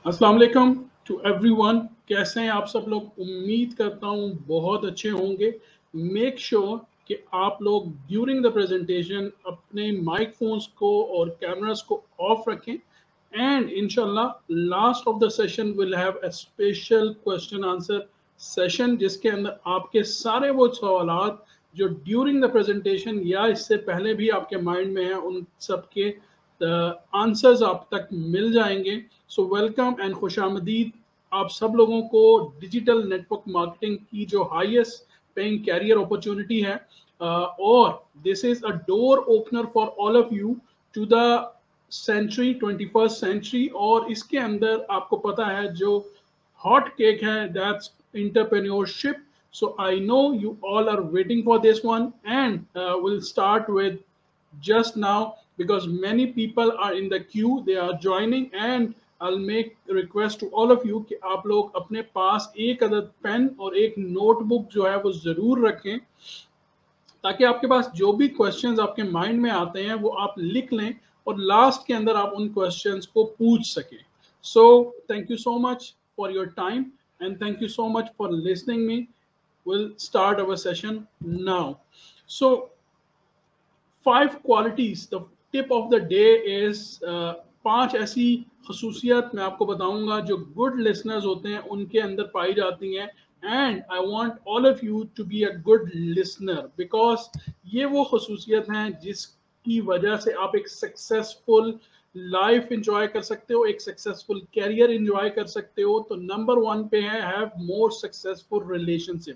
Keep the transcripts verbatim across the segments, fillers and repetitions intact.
अस्सलाम वालेकुम to everyone. कैसे हैं आप सब लोग? उम्मीद करता हूँ बहुत अच्छे होंगे। मेक श्योर sure कि आप लोग ड्यूरिंग द प्रेजेंटेशन अपने माइक फोन्स को और कैमरास को ऑफ रखें एंड इंशाल्लाह last of the session will have a special question answer session जिसके अंदर आपके सारे वो सवालात जो ड्यूरिंग द प्रेजेंटेशन या इससे पहले भी आपके माइंड में है उन सब के आंसर्स आप तक मिल जाएंगे। सो वेलकम एंड खुशामदीद आप सब लोगों को डिजिटल नेटवर्क मार्केटिंग की जो हाईएस्ट पेइंग कैरियर अपॉर्चुनिटी है uh, और this is a door opener for all of you to the century twenty first century. और इसके अंदर आपको पता है जो hot cake hai, that's entrepreneurship. So I know you all are waiting for this one and uh, we'll start with just now because many people are in the queue, they are joining and I'll make request to all of you कि आप लोग अपने पास एक अदद pen और एक notebook जो है वो जरूर रखें ताकि आपके पास जो भी क्वेश्चंस आपके माइंड में आते हैं वो आप लिख लें और लास्ट के अंदर आप उन क्वेश्चंस को पूछ सकें। So thank you so much for your time and thank you so much for listening me. We'll start our session now. So five qualities, the tip of the day is uh, पांच ऐसी खसूसियत मैं आपको बताऊंगा जो good listeners होते हैं उनके अंदर पाई जाती हैं and I want all of you to be a good listener because ये वो खसूसियत हैं जिसकी वजह से आप एक सक्सेसफुल लाइफ एंजॉय कर सकते हो, एक सक्सेसफुल कैरियर एंजॉय कर सकते हो। तो नंबर वन पे है हैव मोर सक्सेसफुल रिलेशनशिप।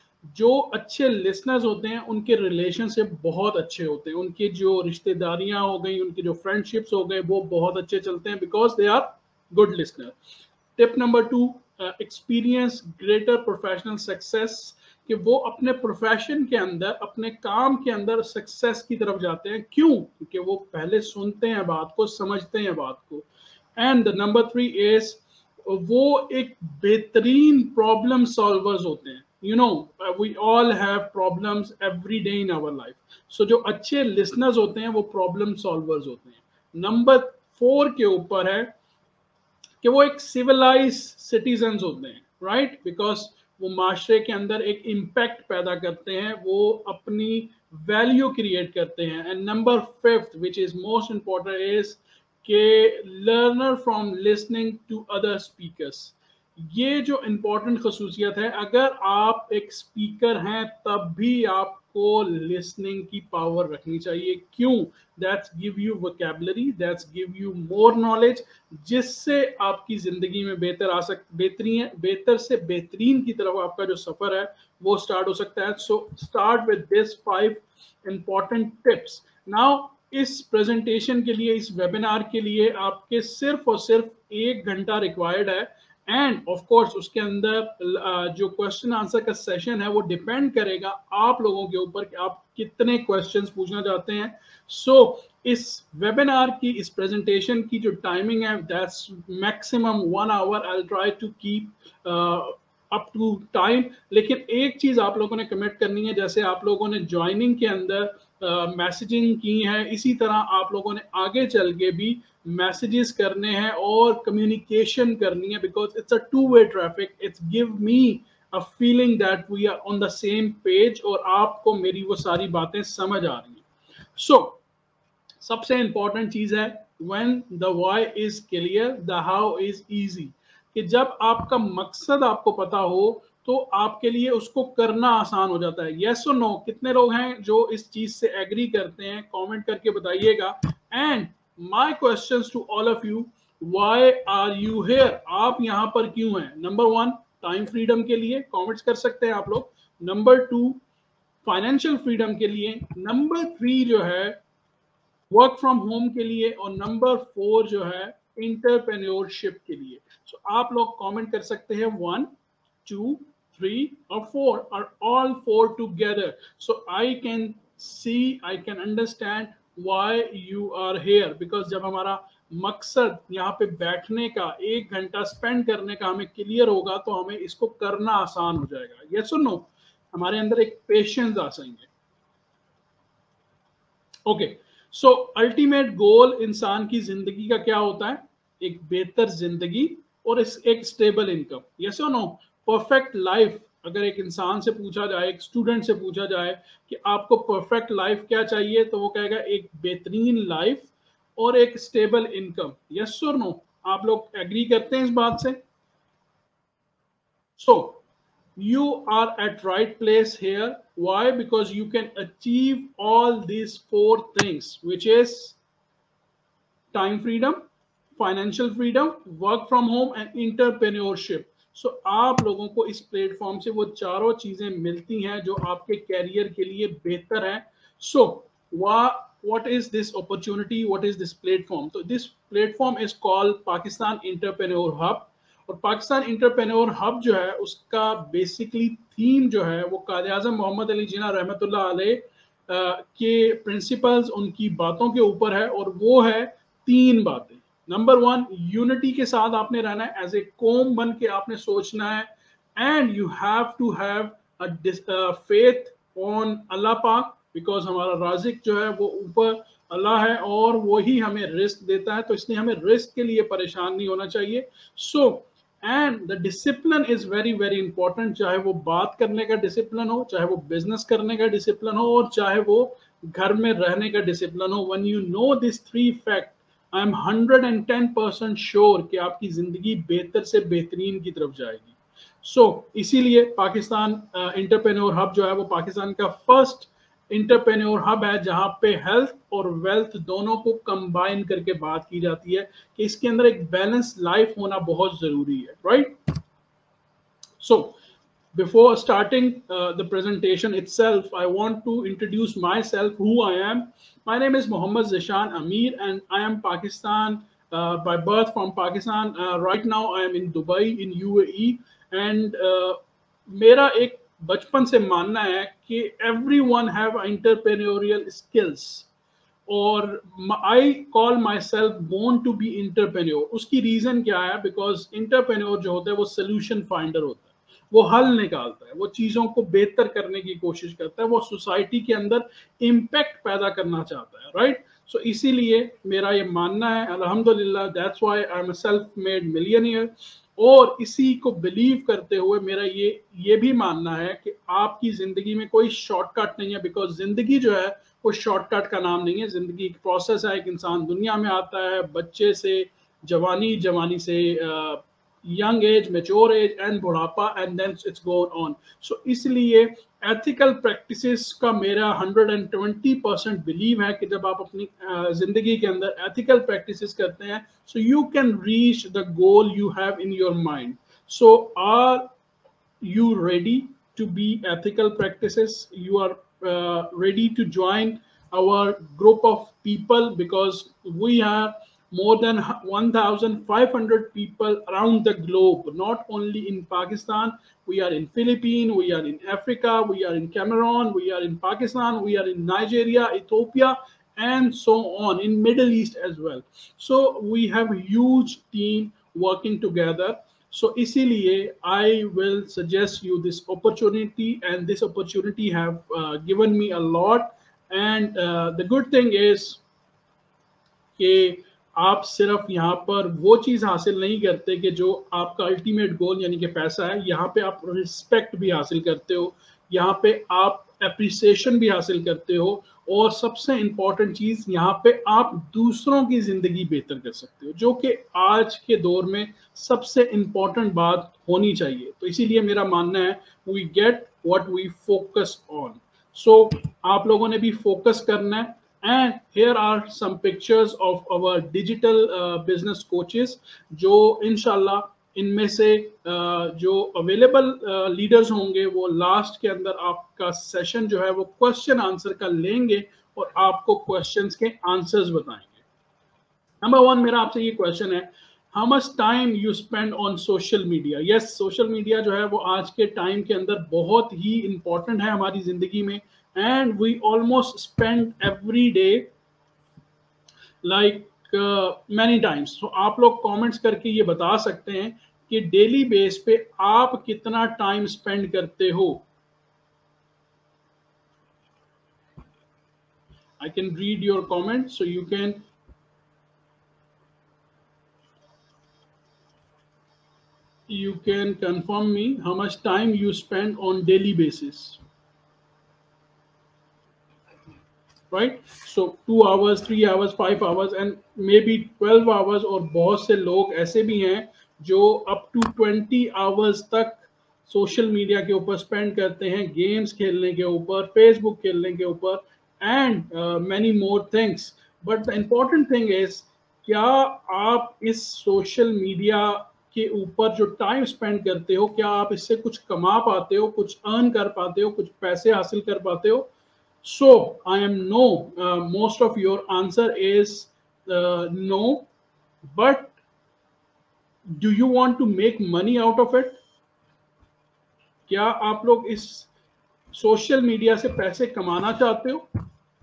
जो अच्छे लिसनर्स होते हैं उनके रिलेशनशिप बहुत अच्छे होते हैं, उनकी जो रिश्तेदारियां हो गई, उनके जो फ्रेंडशिप्स हो गए वो बहुत अच्छे चलते हैं because they are good listener. Tip number two, experience greater professional success, कि वो अपने प्रोफेशन के अंदर, अपने काम के अंदर सक्सेस की तरफ जाते हैं। क्यों? क्योंकि वो पहले सुनते हैं बात को, समझते हैं बात को। And the number three is वो एक बेहतरीन प्रॉब्लम सॉल्वर्स होते हैं। You know we all have problems every day in our life, so जो अच्छे लिसनर्स होते हैं वो प्रॉब्लम सॉल्वर्स होते हैं। नंबर फोर के ऊपर है कि वो एक सिविलाइज सिटीजन्स होते हैं, राइट, बिकॉज वो माशरे के अंदर एक इम्पैक्ट पैदा करते हैं, वो अपनी वैल्यू क्रिएट करते हैं। And number fifth which is most important is के learner from listening to other speakers. ये जो इम्पोर्टेंट खसूसियत है, अगर आप एक स्पीकर हैं तब भी आपको लिसनिंग की पावर रखनी चाहिए। क्यों? That's give you vocabulary, that's give you more knowledge, जिससे आपकी जिंदगी में बेहतर आ सक बेहतरीन बेहतर से बेहतरीन की तरफ आपका जो सफर है वो स्टार्ट हो सकता है। So start with this five important tips. Now इस प्रेजेंटेशन के लिए, इस वेबिनार के लिए आपके सिर्फ और सिर्फ एक घंटा रिक्वायर्ड है एंड ऑफ कोर्स उसके अंदर जो क्वेश्चन आंसर का सेशन है वो डिपेंड करेगा आप लोगों के ऊपर कि आप कितने क्वेश्चंस पूछना चाहते हैं। सो so, इस वेबिनार की, इस प्रेजेंटेशन की जो टाइमिंग है that's maximum one hour. I will try to keep up to time. लेकिन एक चीज आप लोगों ने कमिट करनी है, जैसे आप लोगों ने ज्वाइनिंग के अंदर मैसेजिंग uh, की है, इसी तरह आप लोगों ने आगे चल के भी मैसेजेस करने हैं और कम्युनिकेशन करनी है because it's a two way traffic. It's give me a feeling that we are on the same page और आपको मेरी वो सारी बातें समझ आ रही हैं। सो so, सबसे इंपॉर्टेंट चीज है when the why is clear the how is easy, कि जब आपका मकसद आपको पता हो तो आपके लिए उसको करना आसान हो जाता है। यस और नो, कितने लोग हैं जो इस चीज से एग्री करते हैं? कमेंट करके बताइएगा। And my questions to all of you, why are you here? आप यहां पर क्यों हैं? नंबर वन, टाइम फ्रीडम के लिए, कमेंट्स कर सकते हैं आप लोग। नंबर टू, फाइनेंशियल फ्रीडम के लिए। नंबर थ्री जो है वर्क फ्रॉम होम के लिए। और नंबर फोर जो है इंटरप्रेन्योरशिप के लिए। सो so, आप लोग कमेंट कर सकते हैं one, two, three or four or all four together, so I can see, I can understand why you are here, because जब हमारा मकसद यहाँ पे बैठने का, एक घंटा स्पेंड करने का हमें क्लियर होगा तो हमें इसको करना आसान हो जाएगा। यस और नो, हमारे अंदर एक पेशेंस आ जाएंगे। ओके, सो अल्टीमेट गोल इंसान की जिंदगी का क्या होता है? एक बेहतर जिंदगी और इस एक स्टेबल इनकम। यस और नो? परफेक्ट लाइफ अगर एक इंसान से पूछा जाए, एक स्टूडेंट से पूछा जाए कि आपको परफेक्ट लाइफ क्या चाहिए, तो वो कहेगा एक बेहतरीन लाइफ और एक स्टेबल इनकम। यस और नो? आप लोग एग्री करते हैं इस बात से? सो you are at right place here. Why? Because you can achieve all these four things, which is time freedom, financial freedom, work from home and entrepreneurship. So आप लोगों को इस प्लेटफॉर्म से वो चारों चीजें मिलती हैं जो आपके कैरियर के लिए बेहतर है। सो what is this opportunity, what is this platform? So this platform is called Pakistan Entrepreneur Hub। और पाकिस्तान इंटरप्रेन्योर हब जो है उसका बेसिकली थीम जो है वो कायद आजम मोहम्मद अली जिन्ना रहमतुल्लाह अलैह के प्रिंसिपल्स, उनकी बातों के ऊपर है, और वो है तीन बातें। नंबर वन, यूनिटी के साथ आपने रहना है, एज ए कौम बन के आपने सोचना है, and you have to have a faith on Allah पाक, बिकॉज हमारा राजिक जो है वो ऊपर अल्लाह है और वही हमें रिस्क देता है, तो इसलिए हमें रिस्क के लिए परेशान नहीं होना चाहिए। So and the discipline is very very important, चाहे वो बात करने का डिसिप्लिन हो, चाहे वो बिजनेस करने का डिसिप्लिन हो, और चाहे वो घर में रहने का डिसिप्लिन हो। When you know this three fact, I am hundred and ten percent sure कि आपकी जिंदगी बेहतर से बेहतरीन की तरफ जाएगी। सो so, इसीलिए पाकिस्तान इंटरप्रेन्योर हब जो है वो पाकिस्तान का फर्स्ट इंटरप्रेन्योर हब है जहां पे हेल्थ और वेल्थ दोनों को कंबाइन करके बात की जाती है कि इसके अंदर एक बैलेंस लाइफ होना बहुत जरूरी है, right? So before starting uh, the presentation itself, I want to introduce myself, who I am. My name is Mohammad Zishan Amir, and I am Pakistan uh, by birth, from Pakistan. Uh, right now, I am in Dubai in U A E, and uh, मेरा एक बचपन से मानना है कि everyone have entrepreneurial skills, और I call my self born to be entrepreneur. उसकी reason क्या है? बिकॉज इंटरप्रेन्योर जो होता है वो सोल्यूशन फाइंडर होता है, वो हल निकालता है, वो चीजों को बेहतर करने की कोशिश करता है, वो सोसाइटी के अंदर इम्पैक्ट पैदा करना चाहता है, राइट? सो इसीलिए मेरा ये मानना है, अल्हम्दुलिल्लाह, that's why I am a self made millionaire. और इसी को बिलीव करते हुए मेरा ये ये भी मानना है कि आपकी जिंदगी में कोई शॉर्टकट नहीं है, बिकॉज जिंदगी जो है वो शॉर्टकट का नाम नहीं है। जिंदगी एक प्रोसेस है। एक इंसान दुनिया में आता है बच्चे से जवानी, जवानी से young age, mature age and बुढ़ापा, and then it's gone on. So इसलिए एथिकल प्रैक्टिसेस का मेरा hundred and twenty percent believe है कि जब आप अपनी uh, जिंदगी के अंदर एथिकल प्रैक्टिसेस करते हैं, so you can reach the goal you have in your mind. So are you ready to be ethical practices? You are uh, ready to join our group of people, because we have more than one thousand five hundred people around the globe, not only in Pakistan. We are in Philippines, we are in Africa, we are in Cameroon, we are in Pakistan, we are in Nigeria, Ethiopia, and so on, in Middle East as well. So we have a huge team working together. So इसीलिए I will suggest you this opportunity, and this opportunity have uh, given me a lot. And uh, the good thing is कि आप सिर्फ यहाँ पर वो चीज़ हासिल नहीं करते कि जो आपका अल्टीमेट गोल यानी कि पैसा है। यहाँ पे आप रिस्पेक्ट भी हासिल करते हो, यहाँ पे आप एप्रिसिएशन भी हासिल करते हो, और सबसे इम्पॉर्टेंट चीज़, यहाँ पे आप दूसरों की ज़िंदगी बेहतर कर सकते हो, जो कि आज के दौर में सबसे इम्पॉर्टेंट बात होनी चाहिए। तो इसीलिए मेरा मानना है, we get what we focus on. So आप लोगों ने भी फोकस करना है। And here are some pictures of our digital uh, business coaches, जो इंशाल्लाह इनमें से uh, जो अवेलेबल लीडर्स होंगे वो लास्ट के अंदर आपका सेशन जो है वो क्वेश्चन आंसर का लेंगे और आपको क्वेश्चंस के आंसर्स बताएंगे। नंबर वन मेरा आपसे ये क्वेश्चन है, how much time you spend on social media? Yes, social media जो है वो आज के टाइम के अंदर बहुत ही इंपॉर्टेंट है हमारी जिंदगी में, and we almost spend every day like uh, many times. So आप लोग कमेंट्स करके ये बता सकते हैं कि डेली बेस पे आप कितना टाइम स्पेंड करते हो। I can read your comments, so you can you can confirm me how much time you spend on daily basis, right? So two hours, three hours, five hours and maybe twelve hours, और बहुत से लोग ऐसे भी हैं जो up to twenty hours तक social media के ऊपर स्पेंड करते हैं, गेम्स खेलने के ऊपर, फेसबुक खेलने के ऊपर and many more things. But the important thing is, क्या आप इस सोशल मीडिया के ऊपर जो टाइम स्पेंड करते हो, क्या आप इससे कुछ कमा पाते हो, कुछ अर्न कर पाते हो, कुछ पैसे हासिल कर पाते हो? So I am no. Uh, most of your answer is uh, no. But do you want to make money out of it? क्या आप लोग इस सोशल मीडिया से पैसे कमाना चाहते हो?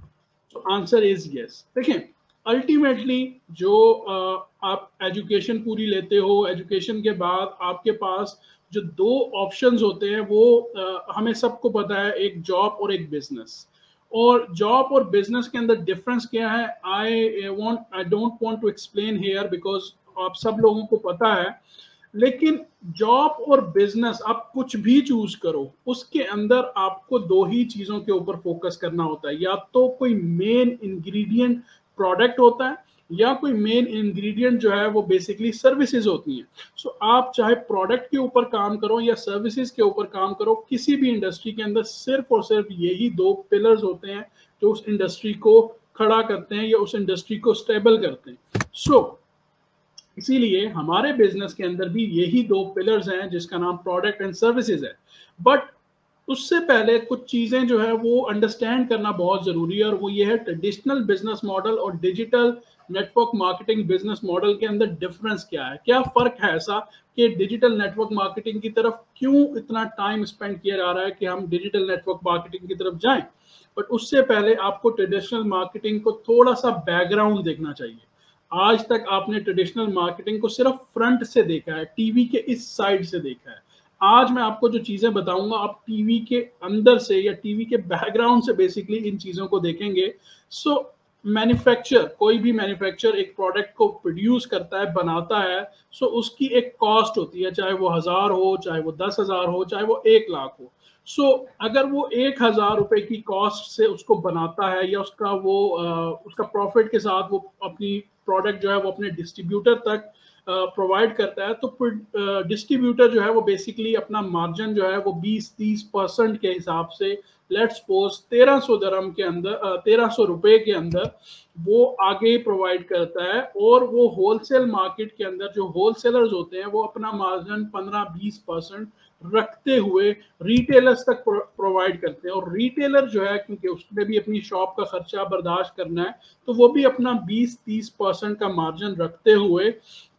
तो आंसर इज यस. देखें, अल्टीमेटली जो uh, आप एजुकेशन पूरी लेते हो, एजुकेशन के बाद आपके पास जो दो ऑप्शंस होते हैं वो uh, हमें सबको पता है, एक जॉब और एक बिजनेस. और जॉब और बिजनेस के अंदर डिफरेंस क्या है, I want I don't want to explain here because आप सब लोगों को पता है. लेकिन जॉब और बिजनेस, आप कुछ भी चूज करो, उसके अंदर आपको दो ही चीजों के ऊपर फोकस करना होता है. या तो कोई मेन इंग्रेडिएंट प्रोडक्ट होता है, या कोई मेन इंग्रेडिएंट जो है वो बेसिकली सर्विसेज होती हैं. सो so, आप चाहे प्रोडक्ट के ऊपर काम करो या सर्विसेज के ऊपर काम करो, किसी भी इंडस्ट्री के अंदर सिर्फ और सिर्फ यही दो पिलर्स होते हैं जो उस इंडस्ट्री को खड़ा करते हैं या उस इंडस्ट्री को स्टेबल करते हैं. सो so, इसीलिए हमारे बिजनेस के अंदर भी यही दो पिलर्स हैं जिसका नाम प्रोडक्ट एंड सर्विसेज है. बट उससे पहले कुछ चीजें जो है वो अंडरस्टैंड करना बहुत जरूरी है, और वो ये है ट्रेडिशनल बिजनेस मॉडल और digital network marketing business model के अंदर डिफरेंस क्या है. क्या फर्क है ऐसा कि डिजिटल नेटवर्क मार्केटिंग की तरफ क्यों इतना टाइम स्पेंड किया जा रहा है कि हम डिजिटल नेटवर्क मार्केटिंग की तरफ जाएं. बट उससे पहले आपको ट्रेडिशनल मार्केटिंग को थोड़ा सा बैकग्राउंड देखना चाहिए. आज तक आपने ट्रेडिशनल मार्केटिंग को सिर्फ फ्रंट से देखा है, टीवी के इस साइड से देखा है. आज मैं आपको जो चीजें बताऊंगा, आप टीवी के अंदर से या टीवी के बैकग्राउंड से बेसिकली इन चीजों को देखेंगे. सो so, मैन्युफैक्चर, कोई भी मैन्युफैक्चर एक प्रोडक्ट को प्रोड्यूस करता है, बनाता है. सो so, उसकी एक कॉस्ट होती है, चाहे वो हजार हो, चाहे वो दस हजार हो, चाहे वो एक लाख हो. सो so, अगर वो एक हजार रुपए की कॉस्ट से उसको बनाता है, या उसका वो आ, उसका प्रॉफिट के साथ वो अपनी प्रोडक्ट जो है वो अपने डिस्ट्रीब्यूटर तक प्रोवाइड uh, करता है, तो डिस्ट्रीब्यूटर uh, जो है वो बेसिकली अपना मार्जिन जो है वो बीस तीस परसेंट के हिसाब से, लेट्स सपोज तेरह सौ दरम के अंदर, तेरह सौ रुपए के अंदर वो आगे प्रोवाइड करता है. और वो होलसेल मार्केट के अंदर जो होलसेलर्स होते हैं वो अपना मार्जिन पंद्रह बीस परसेंट रखते हुए रिटेलर्स तक प्रोवाइड करते हैं. और रिटेलर जो है, क्योंकि उसने भी अपनी शॉप का खर्चा बर्दाश्त करना है, तो वो भी अपना बीस तीस परसेंट का मार्जिन रखते हुए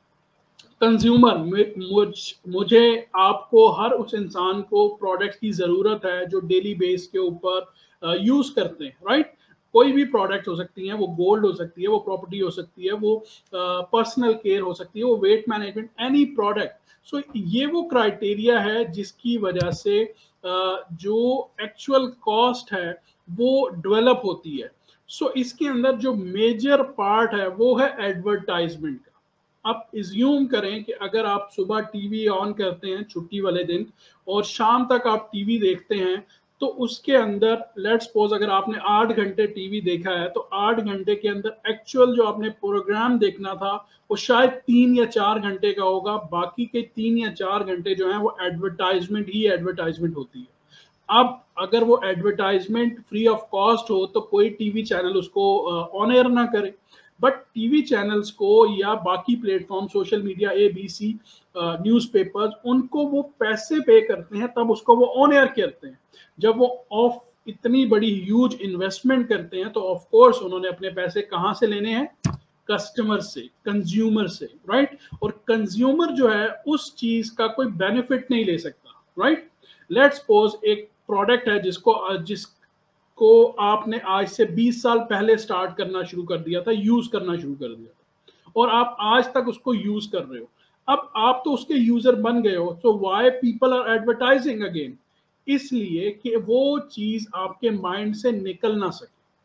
कंज्यूमर, मुझ मुझे आपको, हर उस इंसान को प्रोडक्ट की ज़रूरत है जो डेली बेस के ऊपर यूज़ करते हैं, राइट. कोई भी प्रोडक्ट हो सकती है, वो गोल्ड हो सकती है, वो प्रॉपर्टी हो सकती है, वो पर्सनल uh, केयर हो सकती है, वो weight management, any product. So ये वो क्राइटेरिया है जिसकी वजह से uh, जो एक्चुअल कॉस्ट है वो डेवलप होती है. सो so, इसके अंदर जो मेजर पार्ट है वो है एडवर्टाइजमेंट. आप इज्यूम करें कि अगर आप सुबह टीवी ऑन करते हैं छुट्टी वाले दिन और शाम तक आप टीवी देखते हैं, तो उसके अंदर लेट्स सपोज अगर आपने आठ घंटे टीवी देखा है, तो आठ घंटे के अंदर एक्चुअल जो आपने प्रोग्राम देखना था वो शायद तीन या चार घंटे का होगा. बाकी के तीन या चार घंटे जो है वो एडवर्टाइजमेंट ही एडवर्टाइजमेंट होती है. अब अगर वो एडवर्टाइजमेंट फ्री ऑफ कॉस्ट हो तो कोई टीवी चैनल उसको ऑन एयर ना करे. बट टीवी चैनल्स को या बाकी platform, social media, A B C, newspapers, उनको वो पैसे पे करते हैं, तब उसको वो ऑन एयर करते हैं. जब वो ऑफ इतनी बड़ी ह्यूज इन्वेस्टमेंट करते हैं तो ऑफ कोर्स उन्होंने अपने पैसे कहाँ से लेने हैं? कस्टमर से, कंज्यूमर से, राइट. और कंज्यूमर जो है उस चीज का कोई बेनिफिट नहीं ले सकता, राइट. लेट्स सपोज एक प्रोडक्ट है जिसको जिस को आपने आज से बीस साल पहले स्टार्ट करना शुरू कर दिया था, यूज करना शुरू कर दिया था, और आप आज तक उसको यूज कर रहे हो. अब आप तो उसके यूजर बन गए हो, so why people are advertising again? इसलिए कि वो चीज आपके माइंड से निकल ना सके.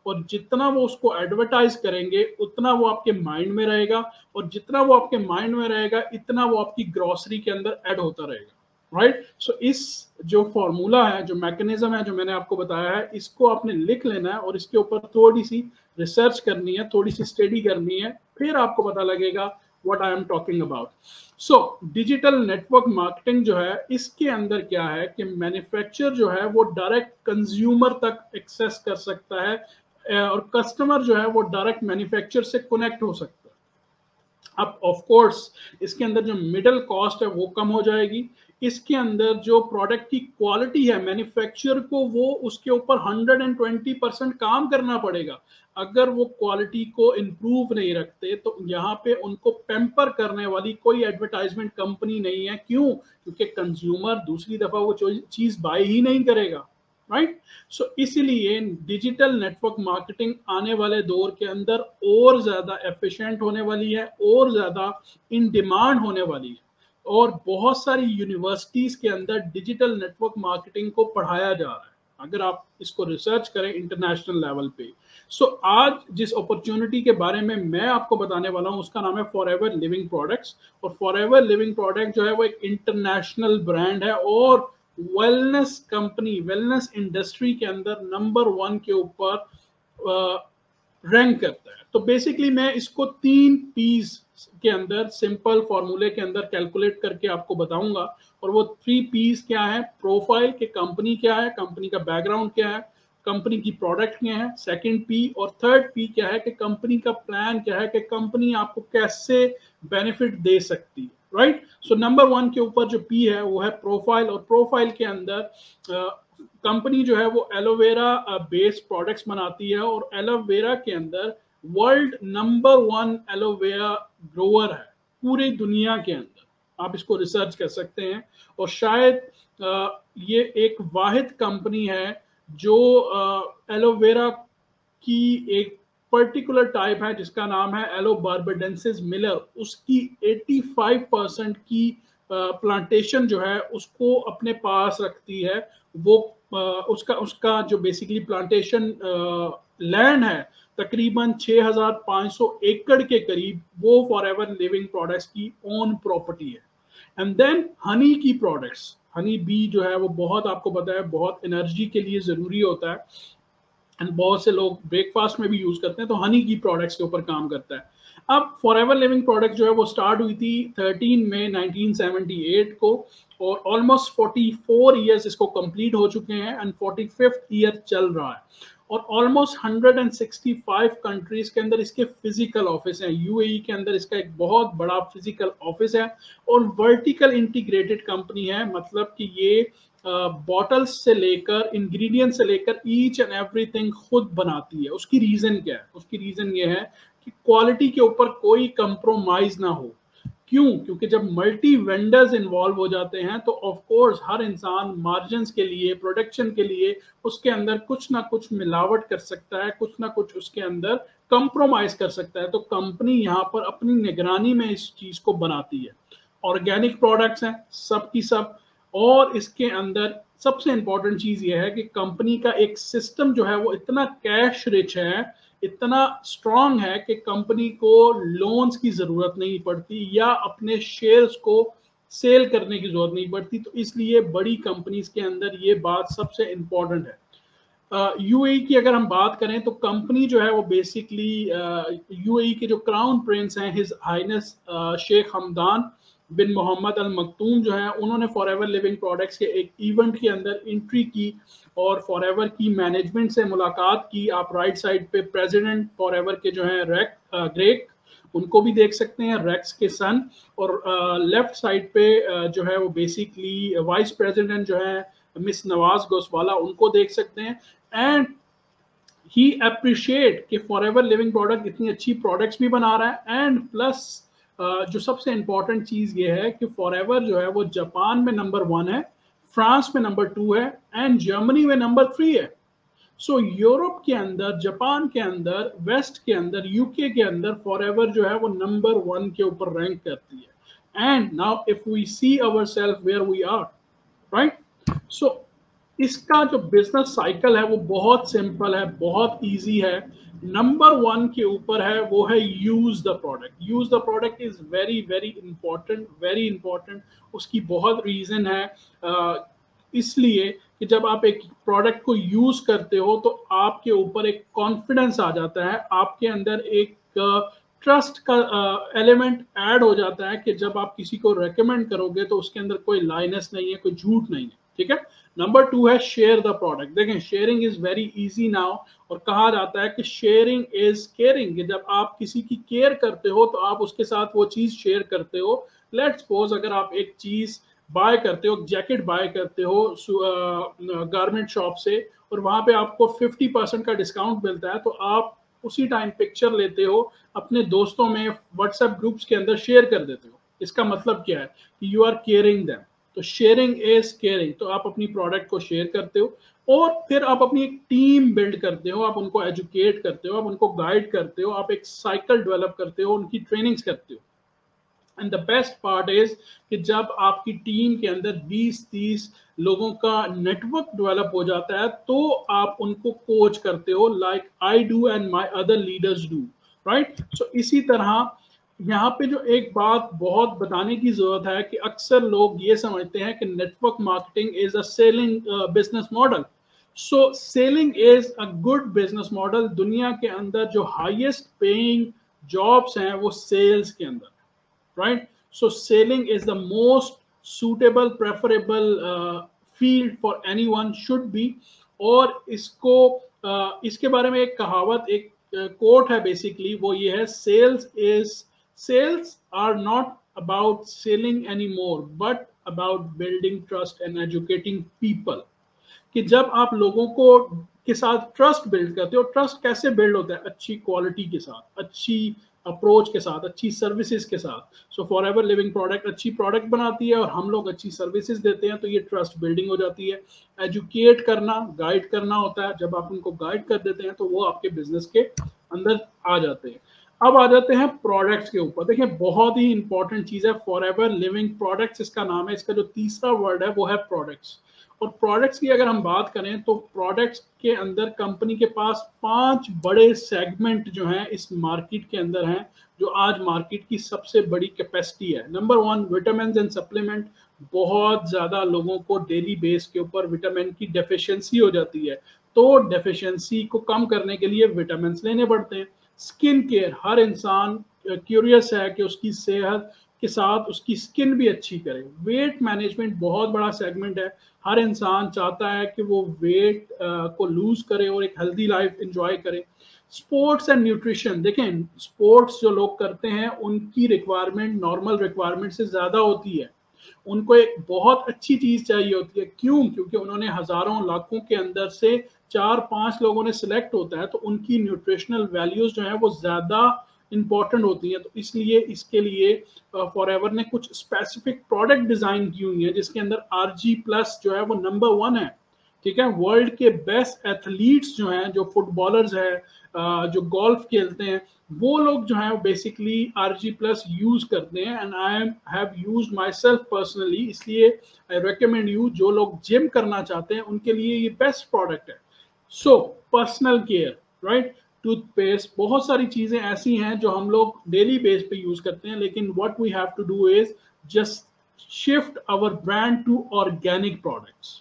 और जितना वो उसको एडवर्टाइज करेंगे उतना वो आपके माइंड में रहेगा, और जितना वो आपके माइंड में रहेगा इतना वो आपकी ग्रॉसरी के अंदर ऐड होता रहेगा, राइट। सो इस जो फॉर्मूला है, जो मैकेनिज्म है, जो मैंने आपको बताया है, इसको आपने लिख लेना है और इसके ऊपर थोड़ी सी रिसर्च करनी है, थोड़ी सी स्टडी करनी है, फिर आपको पता लगेगा what I am talking about. So digital network marketing जो है, इसके अंदर क्या है कि मैन्युफैक्चरर जो है वो डायरेक्ट कंज्यूमर तक एक्सेस कर सकता है, और कस्टमर जो है वो डायरेक्ट मैन्युफैक्चरर से कनेक्ट हो सकता है। अब ऑफ कोर्स इसके अंदर जो मिडिल कॉस्ट है वो कम हो जाएगी, इसके अंदर जो प्रोडक्ट की क्वालिटी है, मैन्युफैक्चरर को वो उसके ऊपर हंड्रेड एंड ट्वेंटी परसेंट काम करना पड़ेगा। अगर वो क्वालिटी को इम्प्रूव नहीं रखते तो यहाँ पे उनको पैम्पर करने वाली कोई एडवर्टाइजमेंट कंपनी नहीं है। क्यों? क्योंकि कंज्यूमर दूसरी दफा वो चीज बाय ही नहीं करेगा, राइट। सो इसीलिए डिजिटल नेटवर्क मार्केटिंग आने वाले दौर के अंदर और ज्यादा एफिशिएंट होने वाली है, और ज्यादा इन डिमांड होने वाली है, और बहुत सारी यूनिवर्सिटीज के अंदर डिजिटल नेटवर्क मार्केटिंग को पढ़ाया जा रहा है, अगर आप इसको रिसर्च करें इंटरनेशनल लेवल पे। सो so, आज जिस अपॉर्चुनिटी के बारे में मैं आपको बताने वाला हूं उसका नाम है फॉरएवर लिविंग प्रोडक्ट्स, और फॉरएवर लिविंग प्रोडक्ट जो है वो एक इंटरनेशनल ब्रांड है, और वेलनेस कंपनी, वेलनेस इंडस्ट्री के अंदर नंबर वन के ऊपर रैंक करता है। तो बेसिकली मैं इसको तीन पीस के अंदर, सिंपल फॉर्मूले के अंदर कैलकुलेट करके आपको बताऊंगा, और वो थ्री पीस क्या है? प्रोफाइल के कंपनी क्या है, कंपनी का बैकग्राउंड क्या है, कंपनी की प्रोडक्ट क्या है, सेकंड पी, और थर्ड पी क्या है कि कंपनी का प्लान क्या है, कि कंपनी आपको कैसे बेनिफिट दे सकती है, राइट। सो नंबर वन के ऊपर जो पी है वो है प्रोफाइल, और प्रोफाइल के अंदर कंपनी जो है वो एलोवेरा बेस्ड प्रोडक्ट्स बनाती है, और एलोवेरा के अंदर world number one aloe vera grower है पूरी दुनिया के अंदर। आप इसको रिसर्च कर सकते हैं, और शायद आ, ये एक वाहिद कंपनी है जो एलोवेरा की एक पर्टिकुलर टाइप है जिसका नाम है एलो बार्बाडेंसिस मिलर, उसकी पचासी परसेंट की प्लांटेशन जो है उसको अपने पास रखती है। वो आ, उसका उसका जो बेसिकली प्लांटेशन लैंड है तकरीबन छह हज़ार पाँच सौ एकड़ के करीब, वो फॉरएवर लिविंग प्रोडक्ट्स की ओन प्रॉपर्टी है। एंड देन हनी की प्रोडक्ट्स, हनी बी जो है वो बहुत, आपको पता है, बहुत एनर्जी के लिए ज़रूरी होता है, एंड बहुत से लोग ब्रेकफास्ट में भी यूज़ करते हैं, तो हनी की प्रोडक्ट्स के ऊपर काम करता है। अब फॉरएवर लिविंग प्रोडक्ट जो है वो स्टार्ट हुई थी तेरह मई उन्नीस सौ अठहत्तर को, और ऑलमोस्ट चौवालीस इयर्स इसको कंप्लीट हो चुके हैं, एंड पैंतालीसवां ईयर चल रहा है, और ऑलमोस्ट एक सौ पैंसठ कंट्रीज के अंदर इसके फिजिकल ऑफिस हैं। यूएई के अंदर इसका एक बहुत बड़ा फिजिकल ऑफिस है, और वर्टिकल इंटीग्रेटेड कंपनी है, मतलब कि ये बॉटल्स uh, से लेकर इंग्रेडिएंट से लेकर ईच एंड एवरीथिंग खुद बनाती है। उसकी रीजन क्या है? उसकी रीजन ये है कि क्वालिटी के ऊपर कोई कंप्रोमाइज ना हो। क्यों? क्योंकि जब मल्टी वेंडर्स इन्वॉल्व हो जाते हैं तो ऑफ कोर्स हर इंसान मार्जिन्स के लिए, प्रोडक्शन के लिए उसके अंदर कुछ ना कुछ मिलावट कर सकता है, कुछ ना कुछ उसके अंदर कंप्रोमाइज कर सकता है। तो कंपनी यहाँ पर अपनी निगरानी में इस चीज को बनाती है। ऑर्गेनिक प्रोडक्ट्स हैं सब की सब, और इसके अंदर सबसे इंपॉर्टेंट चीज ये है कि कंपनी का एक सिस्टम जो है वो इतना कैश रिच है, इतना स्ट्रांग है कि कंपनी को लोन्स की जरूरत नहीं पड़ती या अपने शेयर्स को सेल करने की जरूरत नहीं पड़ती। तो इसलिए बड़ी कंपनीज के अंदर ये बात सबसे इंपॉर्टेंट है। यूएई uh, की अगर हम बात करें तो कंपनी जो है वो बेसिकली यूएई uh, के जो क्राउन प्रिंस हैं his highness Sheikh Hamdan bin Mohammed Al Maktoum जो है, उन्होंने फॉरएवर लिविंग प्रोडक्ट्स के एक इवेंट के अंदर एंट्री की और फॉरएवर की मैनेजमेंट से मुलाकात की। आप राइट साइड पे प्रेसिडेंट फॉरएवर के जो है रैक ग्रेक, उनको भी देख सकते हैं, रेक्स के सन, और लेफ्ट uh, साइड पे uh, जो है वो बेसिकली वाइस प्रेसिडेंट जो है मिस नवाज गोसवाला, उनको देख सकते हैं। एंड ही अप्रिशिएट कि फॉरएवर लिविंग प्रोडक्ट इतनी अच्छी प्रोडक्ट्स भी बना रहा है, एंड प्लस Uh, जो सबसे इंपॉर्टेंट चीज ये है कि फॉरएवर जो है वो जापान में नंबर वन है, फ्रांस में नंबर टू है, एंड जर्मनी में नंबर थ्री है। सो so, यूरोप के अंदर, जापान के अंदर, वेस्ट के अंदर, यूके के अंदर फॉरएवर जो है वो नंबर वन के ऊपर रैंक करती है। And now if we see ourselves where we are, right. So इसका जो बिजनेस साइकिल है वो बहुत सिंपल है, बहुत इजी है। नंबर वन के ऊपर है वो है use the product. Use the product is very very important, very important. उसकी बहुत रीजन है। अ, इसलिए कि जब आप एक प्रोडक्ट को यूज करते हो तो आपके ऊपर एक कॉन्फिडेंस आ जाता है, आपके अंदर एक ट्रस्ट का एलिमेंट ऐड हो जाता है कि जब आप किसी को रेकमेंड करोगे तो उसके अंदर कोई लाइनेस नहीं है, कोई झूठ नहीं है, ठीक है। नंबर टू है शेयर द प्रोडक्ट। देखें, sharing is very easy now, और कहा जाता है कि शेयरिंग इज केयरिंग। जब आप किसी की केयर करते हो तो आप उसके साथ वो चीज शेयर करते हो। लेट्स सपोज अगर आप एक चीज बाय करते हो, जैकेट बाय करते हो गारमेंट शॉप से, और वहां पे आपको फिफ्टी परसेंट का डिस्काउंट मिलता है, तो आप उसी टाइम पिक्चर लेते हो, अपने दोस्तों में व्हाट्सएप ग्रुप्स के अंदर शेयर कर देते हो। इसका मतलब क्या है कि यू आर केयरिंग देम। तो शेयरिंग इज केयरिंग। तो आप अपनी प्रोडक्ट को शेयर करते हो और फिर आप अपनी एक टीम बिल्ड करते हो, आप उनको एजुकेट करते हो, आप उनको गाइड करते हो, आप एक साइकिल डेवलप करते हो, उनकी ट्रेनिंग्स करते हो। And the best part is कि जब आपकी टीम के अंदर बीस तीस लोगों का नेटवर्क डेवलप हो जाता है तो आप उनको कोच करते हो, like I do and my other leaders do, right. So इसी तरह यहाँ पे जो एक बात बहुत बताने की जरूरत है कि अक्सर लोग ये समझते हैं कि network marketing is a selling business model. So selling is a good business model. दुनिया के अंदर जो हाईएस्ट पेइंग जॉब्स हैं वो सेल्स के अंदर, right? So selling is the most suitable, preferable uh, field for anyone should be। और इसको uh, इसके बारे में एक कहावत, एक कोट uh, है बेसिकली, वो ये है, sales is sales are not about selling any more but about building trust and educating people. कि जब आप लोगों को के साथ ट्रस्ट बिल्ड करते हो, ट्रस्ट कैसे बिल्ड होता है? अच्छी क्वालिटी के साथ, अच्छी अप्रोच के साथ, अच्छी सर्विसेज के साथ। So for ever living product अच्छी प्रोडक्ट बनाती है और हम लोग अच्छी सर्विसेज देते हैं, तो ये ट्रस्ट बिल्डिंग हो जाती है। एजुकेट करना, गाइड करना होता है। जब आप उनको गाइड कर देते हैं तो वो आपके बिजनेस के अंदर आ जाते हैं। अब आ जाते हैं प्रोडक्ट्स के ऊपर। देखिए, बहुत ही इंपॉर्टेंट चीज है फॉर एवर लिविंग प्रोडक्ट्स, इसका नाम है। इसका जो तीसरा वर्ड है वो है प्रोडक्ट्स। और प्रोडक्ट्स की अगर हम बात करें तो प्रोडक्ट्स के अंदर कंपनी के पास पांच बड़े सेगमेंट जो हैं इस मार्केट के अंदर हैं, जो आज मार्केट की सबसे बड़ी कैपेसिटी है। Number one, vitamin and supplement. बहुत ज्यादा लोगों को डेली बेस के ऊपर विटामिन की डेफिशिएंसी हो जाती है, तो डेफिशिएंसी को कम करने के लिए विटामिन लेने पड़ते हैं। स्किन केयर, हर इंसान क्यूरियस है कि उसकी सेहत के साथ उसकी स्किन भी अच्छी करे। वेट मैनेजमेंट बहुत बड़ा सेगमेंट है। हर इंसान चाहता है कि वो वेट को लूज करे और एक हेल्दी लाइफ एंजॉय करे। स्पोर्ट्स एंड न्यूट्रिशन, देखें, स्पोर्ट्स जो लोग करते हैं उनकी रिक्वायरमेंट नॉर्मल रिक्वायरमेंट से ज़्यादा होती है। उनको एक बहुत अच्छी चीज़ चाहिए होती है। क्यों? क्योंकि उन्होंने हज़ारों लाखों के अंदर से चार पांच लोगों ने सिलेक्ट होता है, तो उनकी न्यूट्रिशनल वैल्यूज़ जो है वो ज़्यादा इंपॉर्टेंट होती है। तो इसलिए इसके लिए फॉर एवर ने कुछ स्पेसिफिक प्रोडक्ट डिजाइन की हुई है, जिसके अंदर आर जी प्लस जो है वो नंबर वन है, ठीक है। वर्ल्ड के बेस्ट एथलीट्स जो हैं, जो फुटबॉलर्स हैं, जो गोल्फ खेलते हैं, वो लोग जो हैं basically R G plus use करते हैं। And I have used my self personally, इसलिए आई रिकमेंड यू, जो लोग जिम करना चाहते हैं उनके लिए ये बेस्ट प्रोडक्ट है। So personal care, right, toothpaste, बहुत सारी चीजें ऐसी हैं जो हम लोग डेली बेस पे यूज करते हैं, लेकिन what we have to do is just shift our brand to organic products.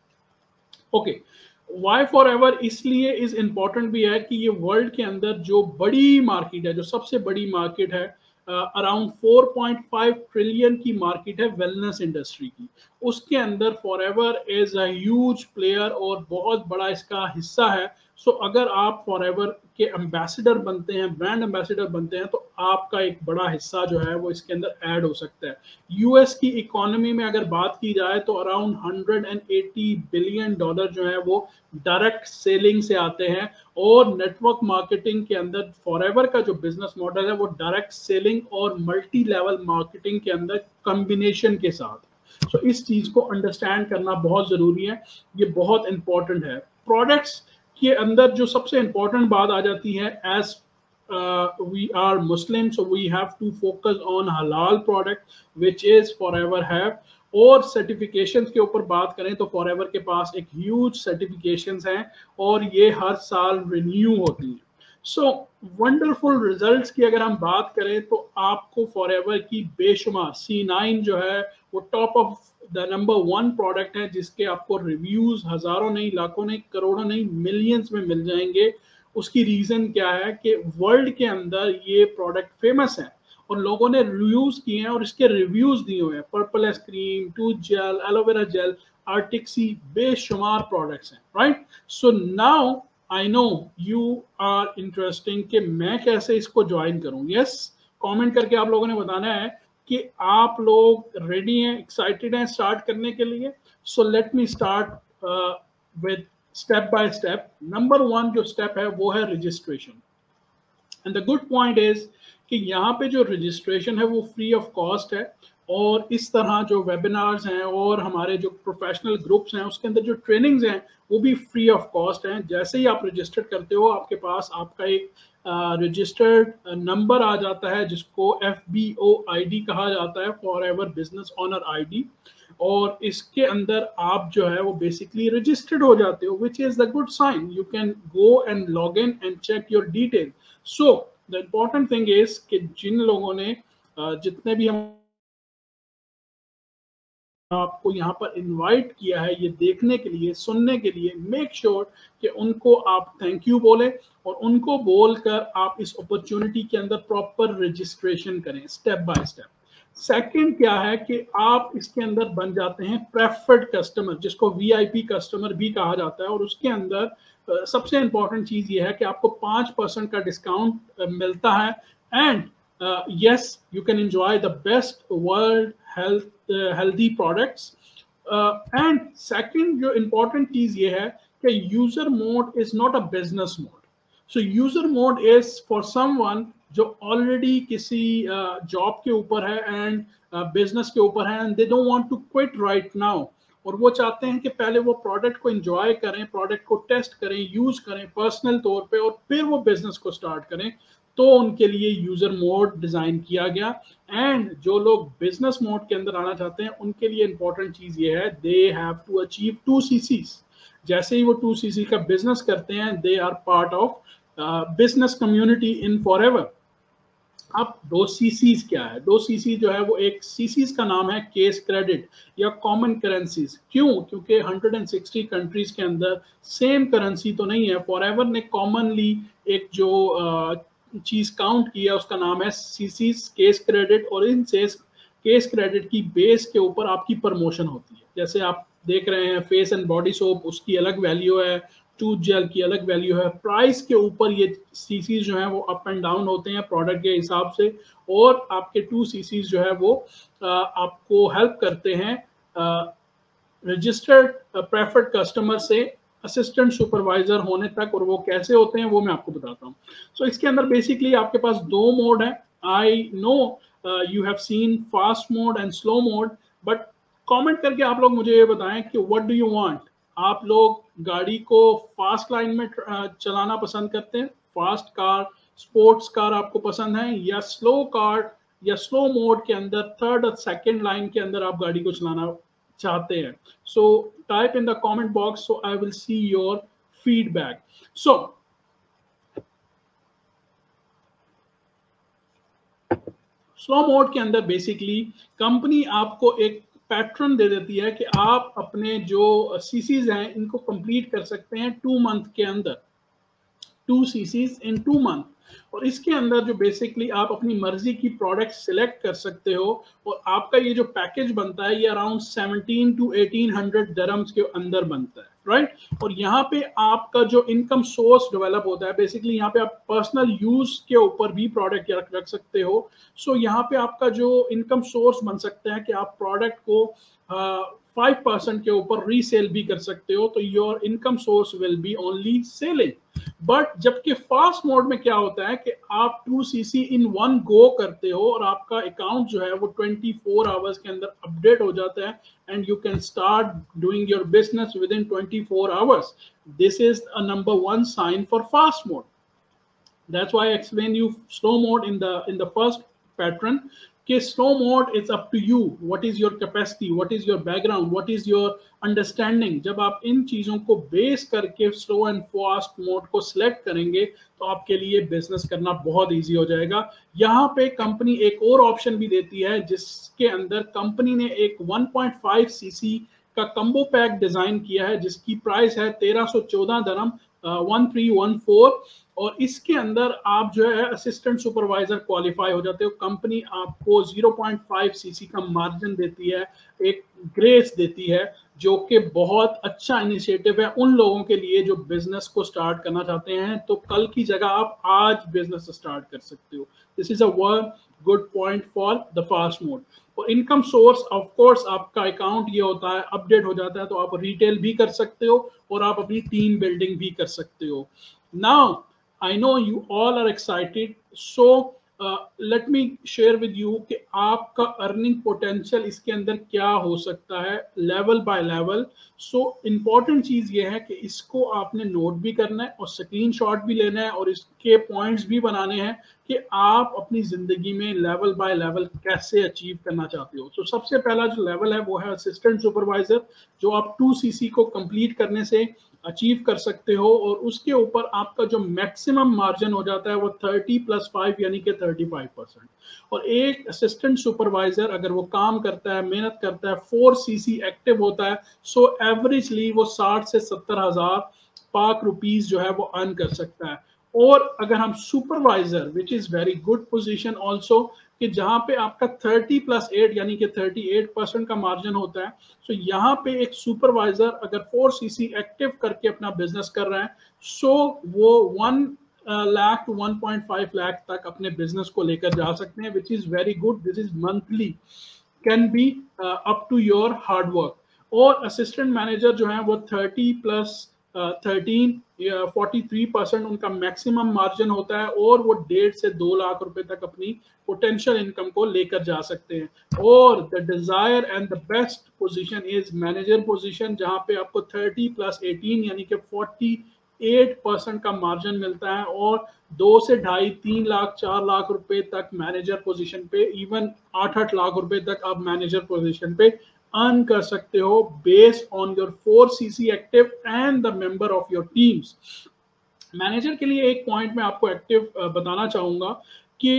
Okay, why for ever इसलिए इज इंपॉर्टेंट भी है कि ये वर्ल्ड के अंदर जो बड़ी मार्केट है, जो सबसे बड़ी मार्केट है, around four point five trillion की मार्केट है वेलनेस इंडस्ट्री की, उसके अंदर for ever is a huge player और बहुत बड़ा इसका हिस्सा है। सो so, अगर आप फॉर एवर के एम्बेसडर बनते हैं, ब्रांड एम्बेसडर बनते हैं, तो आपका एक बड़ा हिस्सा जो है वो इसके अंदर ऐड हो सकता है। यूएस की इकोनॉमी में अगर बात की जाए तो around hundred eighty billion dollar जो है वो डायरेक्ट सेलिंग से आते हैं, और नेटवर्क मार्केटिंग के अंदर फॉर एवर का जो बिजनेस मॉडल है वो डायरेक्ट सेलिंग और मल्टी लेवल मार्केटिंग के अंदर कॉम्बिनेशन के साथ। सो so, इस चीज को अंडरस्टैंड करना बहुत जरूरी है, ये बहुत इंपॉर्टेंट है। प्रोडक्ट्स के अंदर जो सबसे इंपॉर्टेंट बात आ जाती है, as we are Muslim, so we have to focus on halal product which is for ever have और सर्टिफिकेशंस के ऊपर बात करें तो फॉरएवर के पास एक ह्यूज सर्टिफिकेशंस हैं और ये हर साल रिन्यू होती हैं। सो वंडरफुल रिजल्ट्स की अगर हम बात करें तो आपको फॉरएवर की बेशुमार सी नाइन जो है वो top of the number one product है, जिसके आपको रिव्यूज हजारों नहीं, लाखों नहीं, करोड़ों नहीं, मिलियंस में मिल जाएंगे। उसकी रीजन क्या है कि वर्ल्ड के अंदर ये प्रोडक्ट फेमस है और लोगों ने रिव्यूज किए हैं और इसके रिव्यूज दिए हुए हैं। Purple S cream, tooth gel, aloe vera gel, arctic sea, बेशुमार प्रोडक्ट्स हैं, right. So now I know you are interesting कि मैं कैसे इसको ज्वाइन करूं। यस, कमेंट करके आप लोगों ने बताना है कि आप लोग रेडी हैं, एक्साइटेड हैं स्टार्ट करने के लिए। So let me start with step by step. Number one जो स्टेप है वो है registration. And the good point is कि यहाँ पे जो रजिस्ट्रेशन है वो फ्री ऑफ कॉस्ट है और इस तरह जो वेबिनार्स हैं और हमारे जो प्रोफेशनल ग्रुप्स हैं उसके अंदर जो ट्रेनिंग्स हैं वो भी फ्री ऑफ कॉस्ट हैं। जैसे ही आप रजिस्टर करते हो आपके पास आपका एक रजिस्टर्ड नंबर आ जाता है जिसको F B O I D कहा जाता है, forever business owner I D, और इसके अंदर आप जो है वो बेसिकली रजिस्टर्ड हो जाते हो, which is the good sign. You can go and log in and check your detail. So the important thing is कि जिन लोगों ने जितने भी हम आपको यहाँ पर इनवाइट किया है ये देखने के लिए, सुनने के लिए, मेक श्योर कि उनको आप थैंक यू बोले और उनको बोलकर आप इस अपॉर्चुनिटी के अंदर प्रॉपर रजिस्ट्रेशन करें स्टेप बाय स्टेप। सेकंड क्या है कि आप इसके अंदर बन जाते हैं प्रेफर्ड कस्टमर, जिसको वीआईपी कस्टमर भी कहा जाता है, और उसके अंदर uh, सबसे इंपॉर्टेंट चीज ये है कि आपको पाँच परसेंट का डिस्काउंट uh, मिलता है and yes you can enjoy the best world health healthy products. And second जो इंपॉर्टेंट चीज ये है कि user mode is not a business mode. So user mode is for someone जो ऑलरेडी किसी जॉब uh, के ऊपर है एंड बिजनेस uh, के ऊपर है and they don't want to quit right now, और वो चाहते हैं कि पहले वो प्रोडक्ट को एंजॉय करें, प्रोडक्ट को टेस्ट करें, यूज करें पर्सनल तौर पे और फिर वो बिजनेस को स्टार्ट करें। तो उनके लिए यूजर मोड डिजाइन किया गया। एंड जो लोग बिजनेस मोड के अंदर आना चाहते हैं उनके लिए इंपॉर्टेंट चीज ये है, they have to achieve two CCs. जैसे ही वो टू सीसी का बिजनेस करते हैं they are part of business community in forever. अब दो सीसीज क्या है? दो सीसी जो है वो एक सीसीज का नाम है केस क्रेडिट या कॉमन करेंसीज। क्यों? क्योंकि एक सौ साठ कंट्रीज के अंदर सेम करेंसी तो नहीं है। फॉरएवर ने कॉमनली एक जो uh, चीज काउंट किया उसका नाम है सीसीज केस क्रेडिट, और इन केस क्रेडिट की बेस के ऊपर आपकी प्रमोशन होती है। जैसे आप देख रहे हैं फेस एंड बॉडी सोप, उसकी अलग वैल्यू है, टूथ जेल की अलग वैल्यू है। प्राइस के ऊपर ये सीसीज जो है वो अप एंड डाउन होते हैं प्रोडक्ट के हिसाब से, और आपके टू सीसीज जो है वो आ, आपको हेल्प करते हैं रजिस्टर्ड प्रेफर्ड कस्टमर से असिस्टेंट सुपरवाइजर होने तक। और वो कैसे होते हैं वो मैं आपको बताता हूँ। सो so, इसके अंदर बेसिकली आपके पास दो मोड है। I know you have seen fast mode and slow mode, but comment करके आप लोग मुझे ये बताएं कि व्हाट डू यू वांट। आप लोग गाड़ी को फास्ट लाइन में uh, चलाना पसंद करते हैं, फास्ट कार, स्पोर्ट्स कार आपको पसंद है, या स्लो कार या स्लो मोड के अंदर थर्ड और सेकेंड लाइन के अंदर आप गाड़ी को चलाना चाहते हैं? So type in the comment box so I will see your feedback. So slow mode के अंदर बेसिकली कंपनी आपको एक पैटर्न दे देती है कि आप अपने जो सीसीज हैं इनको कंप्लीट कर सकते हैं टू मंथ के अंदर, two CCs in two month. और इसके अंदर जो बेसिकली आप अपनी मर्जी की प्रोडक्ट सिलेक्ट कर सकते हो, और आपका ये जो पैकेज बनता है ये around seventeen to eighteen hundred dirhams के अंदर बनता है, राइट। और यहाँ पे आपका जो इनकम सोर्स डेवलप होता है, बेसिकली यहाँ पे आप पर्सनल यूज के ऊपर भी प्रोडक्ट रख रख सकते हो। सो so, यहाँ पे आपका जो इनकम सोर्स बन सकता है कि आप प्रोडक्ट को फाइव uh, परसेंट के ऊपर रीसेल भी कर सकते हो, तो your income source will be only selling. But जबकि फास्ट मोड में क्या होता है कि आप two CC in one go करते हो और आपका अकाउंट जो है वो ट्वेंटी फोर आवर्स के अंदर अपडेट हो जाता है and you can start doing your business within twenty four hours. This is a number one sign for fast mode. That's why I explain you slow mode in the in the first pattern. कि slow mode is up to you, what is your capacity, what is your background, what is your understanding. जब आप इन चीज़ों को base करके slow and fast mode को select करेंगे तो आपके लिए बिजनेस करना बहुत इजी हो जाएगा। यहाँ पे कंपनी एक और ऑप्शन भी देती है जिसके अंदर कंपनी ने एक वन पॉइंट फाइव सीसी का कम्बो पैक डिजाइन किया है जिसकी प्राइस है तेरह सौ चौदह दरम वन थ्री वन फोर, और इसके अंदर आप जो है असिस्टेंट सुपरवाइजर क्वालिफाई हो जाते हो। कंपनी आपको ज़ीरो पॉइंट फाइव सीसी का मार्जिन देती है, एक ग्रेस देती है, जो कि बहुत अच्छा इनिशिएटिव है उन लोगों के लिए जो बिजनेस को स्टार्ट करना चाहते हैं। तो कल की जगह आप आज बिजनेस स्टार्ट कर सकते हो। This is a one good point for the fast mode. और इनकम सोर्स ऑफ कोर्स आपका अकाउंट ये होता है, अपडेट हो जाता है, तो आप रिटेल भी कर सकते हो और आप अपनी टीम बिल्डिंग भी कर सकते हो। Now I know you all are excited, so uh, let me share with you कि आपका अर्निंग पोटेंशियल इसके अंदर क्या हो सकता है level by level. So important चीज़ ये है कि इसको आपने नोट भी करना है और स्क्रीनशॉट भी लेना है और इसके पॉइंट्स भी बनाने हैं कि आप अपनी ज़िंदगी में लेवल बाय लेवल कैसे अचीव करना चाहते हो। तो so, सबसे पहला जो लेवल है वो है असिस्टेंट सुपरवाइजर, जो आप टू सी सी को कंप्लीट करने से अचीव कर सकते हो, और उसके ऊपर आपका जो मैक्सिमम मार्जिन हो जाता है वो थर्टी प्लस फाइव यानी कि थर्टी फाइव परसेंट। और एक असिस्टेंट सुपरवाइजर अगर वो काम करता है, मेहनत करता है, फोर सीसी एक्टिव होता है, सो एवरेजली वो साठ से सत्तर हजार पाक रुपीज जो है वो अर्न कर सकता है। और अगर हम supervisor which is very good position also, कि जहां पे आपका थर्टी प्लस एट यानी कि थर्टी एट परसेंट का मार्जिन होता है, सो यहाँ पे एक सुपरवाइजर अगर फोर सीसी एक्टिव करके अपना बिजनेस कर रहा है, सो वो one lakh to one point five lakh तक अपने बिजनेस को लेकर जा सकते हैं, which is very good. This is monthly, can be up to your hard work. और असिस्टेंट मैनेजर जो है वो thirty plus thirteen forty three percent उनका मैक्सिमम मार्जिन होता है, और वो डेढ़ से दो लाख रुपए तक अपनी पोटेंशियल इनकम को लेकर जा सकते हैं। और the desire and the best position is manager position, जहां पे आपको थर्टी प्लस एटीन यानी कि फोर्टी एट परसेंट का मार्जिन मिलता है, और दो से ढाई तीन लाख चार लाख रुपए तक मैनेजर पोजीशन पे, इवन आठ आठ लाख रुपए तक आप मैनेजर पोजीशन पे अर्न कर सकते हो based on your four CC active and the member of your teams. Manager के लिए एक पॉइंट मैं आपको एक्टिव बताना चाहूंगा कि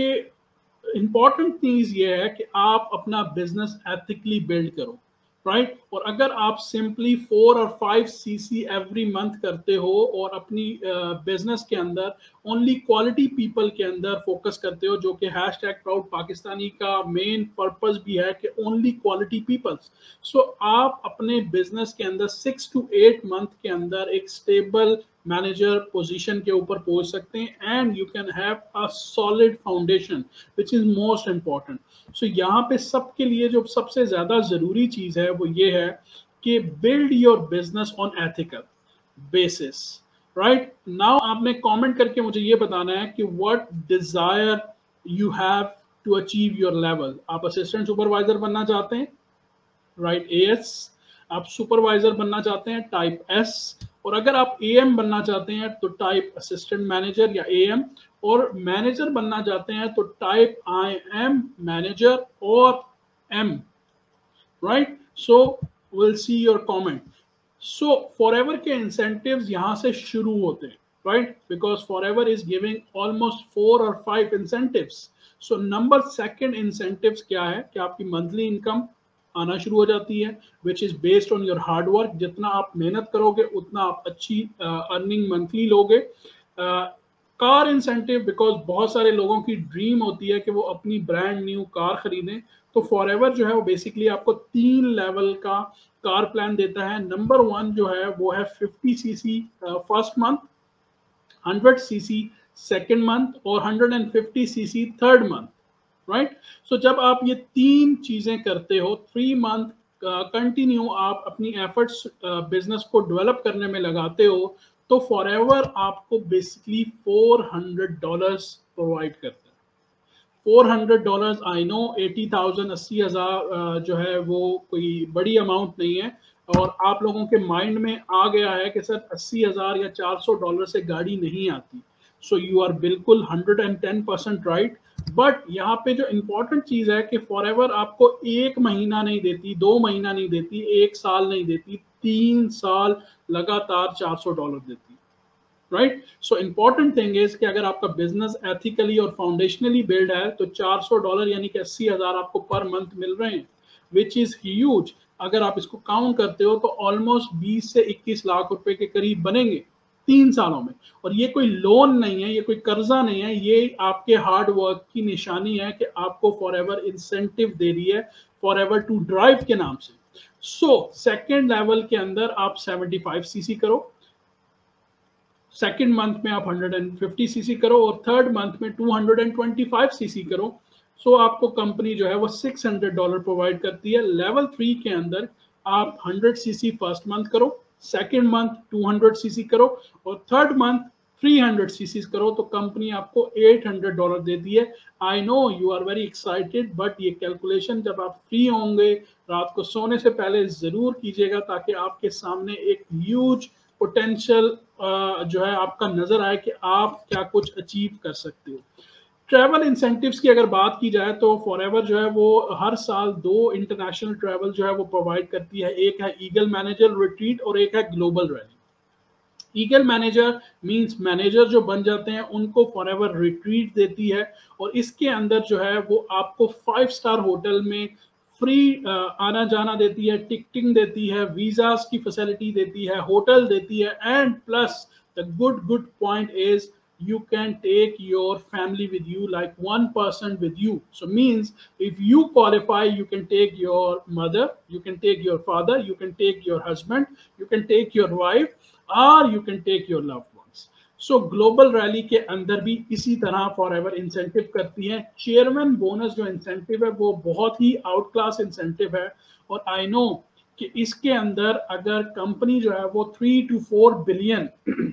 इंपॉर्टेंट चीज ये है कि आप अपना बिजनेस एथिकली बिल्ड करो, राइट right? और अगर आप सिंपली फोर और फाइव सीसी एवरी मंथ करते हो और अपनी बिजनेस uh, के अंदर ओनली क्वालिटी पीपल के अंदर फोकस करते हो, जो कि हैश टैग प्राउड पाकिस्तानी का मेन पर्पस भी है कि ओनली क्वालिटी पीपल्स, सो आप अपने बिजनेस के अंदर सिक्स टू एट मंथ के अंदर एक स्टेबल मैनेजर पोजीशन के ऊपर पहुंच सकते हैं, and you can have a solid foundation which is most important. So यहाँ पे सबके लिए जो सबसे ज्यादा जरूरी चीज है वो ये है कि build your business on ethical basis, right. Now आपने कमेंट करके मुझे ये बताना है कि what desire you have to achieve your level. आप असिस्टेंट सुपरवाइजर बनना चाहते हैं, राइट, ए एस। आप सुपरवाइजर बनना चाहते हैं, टाइप एस। और अगर आप ए एम बनना चाहते हैं तो टाइप असिस्टेंट मैनेजर या ए एम। और मैनेजर बनना चाहते हैं तो टाइप आई एम मैनेजर और M, right. So will see your comment. So Forever के इंसेंटिव्स यहां से शुरू होते हैं, right, because Forever is giving almost four और five incentives. So number second incentives क्या है कि आपकी मंथली इनकम आना शुरू हो जाती है, which is based on your hard work. जितना आप मेहनत करोगे उतना आप अच्छी अर्निंग मंथली लोगे। कार इंसेंटिव, बिकॉज बहुत सारे लोगों की ड्रीम होती है कि वो अपनी ब्रांड न्यू कार खरीदें, तो फॉरएवर जो है वो बेसिकली आपको तीन लेवल का कार प्लान देता है। नंबर वन जो है वो है fifty CC first month, hundred CC second month और hundred fifty CC third month, right. So जब आप ये तीन चीजें करते हो, थ्री मंथ कंटिन्यू आप अपनी एफर्ट्स बिजनेस को डेवलप करने में लगाते हो, तो फॉरएवर आपको basically four hundred dollars provide करता है। Four hundred dollars, I know eighty thousand अस्सी हजार जो है वो कोई बड़ी अमाउंट नहीं है, और आप लोगों के माइंड में आ गया है कि सर अस्सी हजार या चार सौ डॉलर से गाड़ी नहीं आती। सो यू आर बिल्कुल hundred and ten percent right. But यहाँ पे जो इम्पोर्टेंट चीज है कि फॉर एवर आपको एक महीना नहीं देती, दो महीना नहीं देती, एक साल नहीं देती, तीन साल लगातार चार सौ डॉलर देती, right. So important thing is कि अगर आपका बिजनेस एथिकली और फाउंडेशनली बिल्ड है तो चार सौ डॉलर यानी कि अस्सी हजार आपको पर मंथ मिल रहे हैं, विच इज ह्यूज। अगर आप इसको काउंट करते हो तो ऑलमोस्ट बीस से इक्कीस लाख रुपए के करीब बनेंगे तीन सालों में। और ये कोई लोन नहीं है, ये कोई कर्जा नहीं है, ये आपके हार्ड वर्क की निशानी है कि आपको फॉर एवर इंसेंटिव दे रही है फॉर एवर टू ड्राइव के नाम से। सो सेकेंड लेवल के अंदर आप सेवेंटी फाइव सीसी करो, सेकेंड मंथ में आप हंड्रेड फिफ्टी सीसी करो और थर्ड मंथ में two hundred twenty five CC करो। सो so, आपको कंपनी जो है वो सिक्स हंड्रेड डॉलर प्रोवाइड करती है। लेवल थ्री के अंदर आप हंड्रेड सीसी फर्स्ट मंथ करो, second month two hundred CC करो और third month three hundred CC करो तो कंपनी आपको एट हंड्रेड डॉलर देती है। I know you are very excited, but ये कैलकुलेशन जब आप फ्री होंगे रात को सोने से पहले जरूर कीजिएगा ताकि आपके सामने एक ह्यूज पोटेंशियल जो है आपका नजर आए कि आप क्या कुछ अचीव कर सकते हो। ट्रैवल इंसेंटिव्स की अगर बात की जाए तो फॉरएवर जो है वो हर साल दो इंटरनेशनल ट्रैवल जो है वो प्रोवाइड करती है। एक है ईगल मैनेजर रिट्रीट और एक है global rally. Eagle manager means manager जो बन जाते हैं उनको फॉरएवर रिट्रीट देती है और इसके अंदर जो है वो आपको फाइव स्टार होटल में फ्री आना जाना देती है, टिकटिंग देती है, वीजास की फैसिलिटी देती है, होटल देती है and plus the good good point is you can take your family with you, like one person with you. So means if you qualify, you can take your mother, you can take your father, you can take your husband, you can take your wife or you can take your loved ones. So global rally के अंदर भी इसी तरह forever incentive करती है। Chairman bonus जो incentive है वो बहुत ही आउट क्लास इंसेंटिव है और आई नो कि इसके अंदर अगर कंपनी जो है वो three to four billion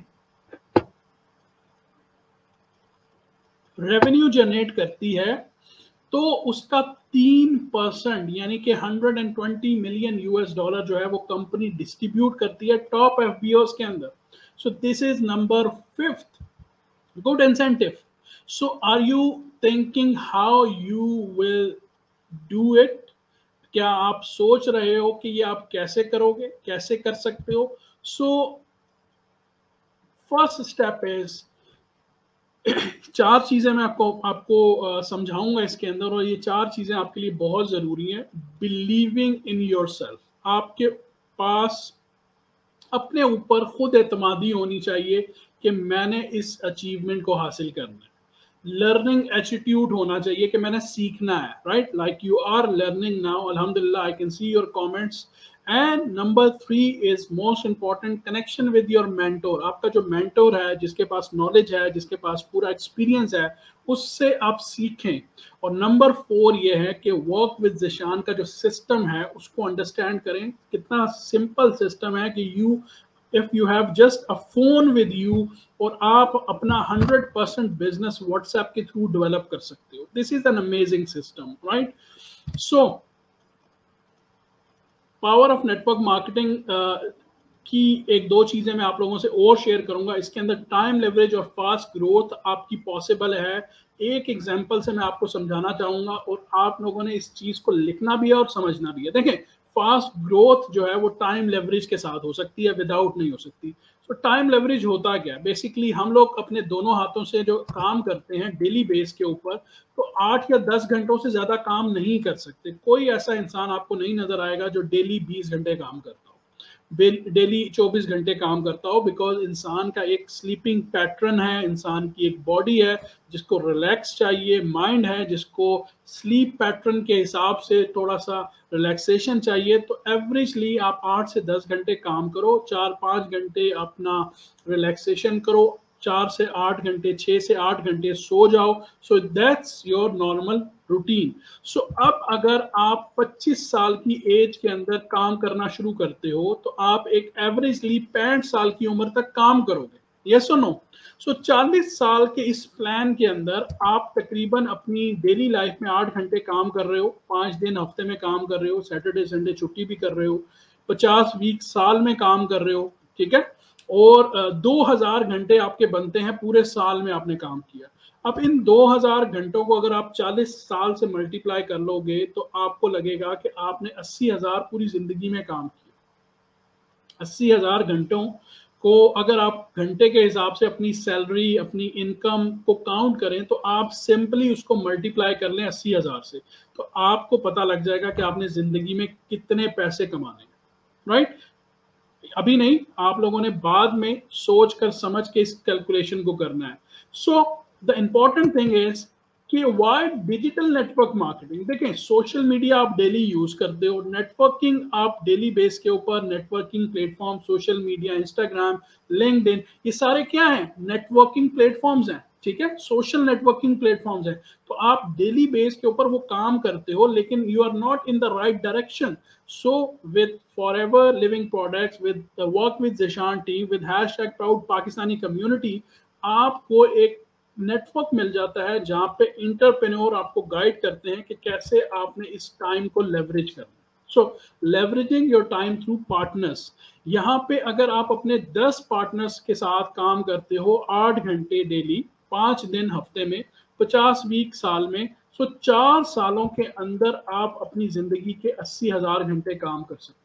revenue generate करती है तो उसका तीन परसेंट यानी कि hundred and twenty million US dollar जो है वो कंपनी डिस्ट्रीब्यूट करती है टॉप एफबीओस के अंदर। So this is number fifth good incentive. So are you thinking how you will do it? क्या आप सोच रहे हो कि ये आप कैसे करोगे, कैसे कर सकते हो? सो फर्स्ट स्टेप इज चार चीजें मैं आपको आपको समझाऊंगा इसके अंदर और ये चार चीजें आपके लिए बहुत जरूरी हैं। बिलीविंग इन योरसेल्फ, आपके पास अपने ऊपर खुद एतमादी होनी चाहिए कि मैंने इस अचीवमेंट को हासिल करना है। लर्निंग एटीट्यूड होना चाहिए कि मैंने सीखना है, right, like you are learning now, अल्हम्दुलिल्लाह I can see your comments. And number three is most important, connection with your mentor. आपका जो मेंटोर है, जिसके पास नॉलेज है, जिसके पास पूरा एक्सपीरियंस है, उससे आप सीखें। और नंबर फोर ये है कि वर्क विद ज़िशान का जो सिस्टम है उसको अंडरस्टैंड करें। कितना सिंपल सिस्टम है कि you if you have just a phone with you और आप अपना हंड्रेड परसेंट बिजनेस व्हाट्सएप के थ्रू डेवलप कर सकते हो। This is an amazing system, right. So power of network marketing की एक दो चीजें मैं आप लोगों से और शेयर करूंगा। इसके अंदर टाइम लेवरेज और फास्ट ग्रोथ आपकी पॉसिबल है। एक एग्जांपल से मैं आपको समझाना चाहूंगा और आप लोगों ने इस चीज को लिखना भी है और समझना भी है। देखें, फास्ट ग्रोथ जो है वो टाइम लेवरेज के साथ हो सकती है, विदाउट नहीं हो सकती। तो टाइम लेवरेज होता क्या है? बेसिकली हम लोग अपने दोनों हाथों से जो काम करते हैं डेली बेस के ऊपर, तो आठ या दस घंटों से ज्यादा काम नहीं कर सकते। कोई ऐसा इंसान आपको नहीं नजर आएगा जो डेली बीस घंटे काम करता हो, डेली चौबीस घंटे काम करता हो, बिकॉज इंसान का एक स्लीपिंग पैटर्न है, इंसान की एक बॉडी है जिसको रिलैक्स चाहिए, माइंड है जिसको स्लीप पैटर्न के हिसाब से थोड़ा सा रिलैक्सेशन चाहिए। तो एवरेजली आप आठ से दस घंटे काम करो, चार पाँच घंटे अपना रिलैक्सेशन करो, चार से आठ घंटे, छः से आठ घंटे सो जाओ। So that's your normal routine. So अब अगर आप पच्चीस साल की एज के अंदर काम करना शुरू करते हो तो आप एक एवरेजली पैंठ साल की उम्र तक काम करोगे, यस और नो? सो चालीस साल के इस प्लान के अंदर आप तकरीबन अपनी डेली लाइफ में आठ घंटे काम कर रहे हो, पाँच दिन हफ्ते में काम कर रहे हो, सैटरडे संडे छुट्टी भी कर रहे हो, पचास वीक साल में काम कर रहे हो, ठीक है, और दो हजार घंटे आपके बनते हैं पूरे साल में आपने काम किया। अब इन दो हज़ार घंटों को अगर आप चालीस साल से मल्टीप्लाई कर लोगे तो आपको लगेगा कि आपने अस्सी हज़ार पूरी जिंदगी में काम किया। अस्सी हज़ार घंटों को अगर आप घंटे के हिसाब से अपनी सैलरी, अपनी इनकम को काउंट करें तो आप सिंपली उसको मल्टीप्लाई कर लें अस्सी हज़ार से, तो आपको पता लग जाएगा कि आपने जिंदगी में कितने पैसे कमाने हैं, राइट? अभी नहीं, आप लोगों ने बाद में सोच कर समझ के इस कैलकुलेशन को करना है। So the important thing is कि वाई डिजिटल नेटवर्क मार्केटिंग। देखें, सोशल मीडिया आप डेली यूज करते हो, नेटवर्किंग आप डेली बेस के ऊपर networking platform, social media, Instagram, LinkedIn, ये सारे क्या हैं? नेटवर्किंग प्लेटफॉर्म्स हैं, ठीक है, सोशल नेटवर्किंग प्लेटफॉर्म्स हैं। तो आप डेली बेस के ऊपर वो काम करते हो, लेकिन you are not in the right direction. So with Forever living products, with work with Zeeshan team, with hashtag proud Pakistani community, आपको एक नेटवर्क मिल जाता है जहां पे इंटरप्रेन्योर आपको गाइड करते हैं कि कैसे आपने इस टाइम को लेवरेज करना। So leveraging your time through partners. यहाँ पे अगर आप अपने दस पार्टनर्स के साथ काम करते हो आठ घंटे डेली, पांच दिन हफ्ते में, पचास वीक साल में, सो चार सालों के अंदर आप अपनी जिंदगी के अस्सी हजार घंटे काम कर सकते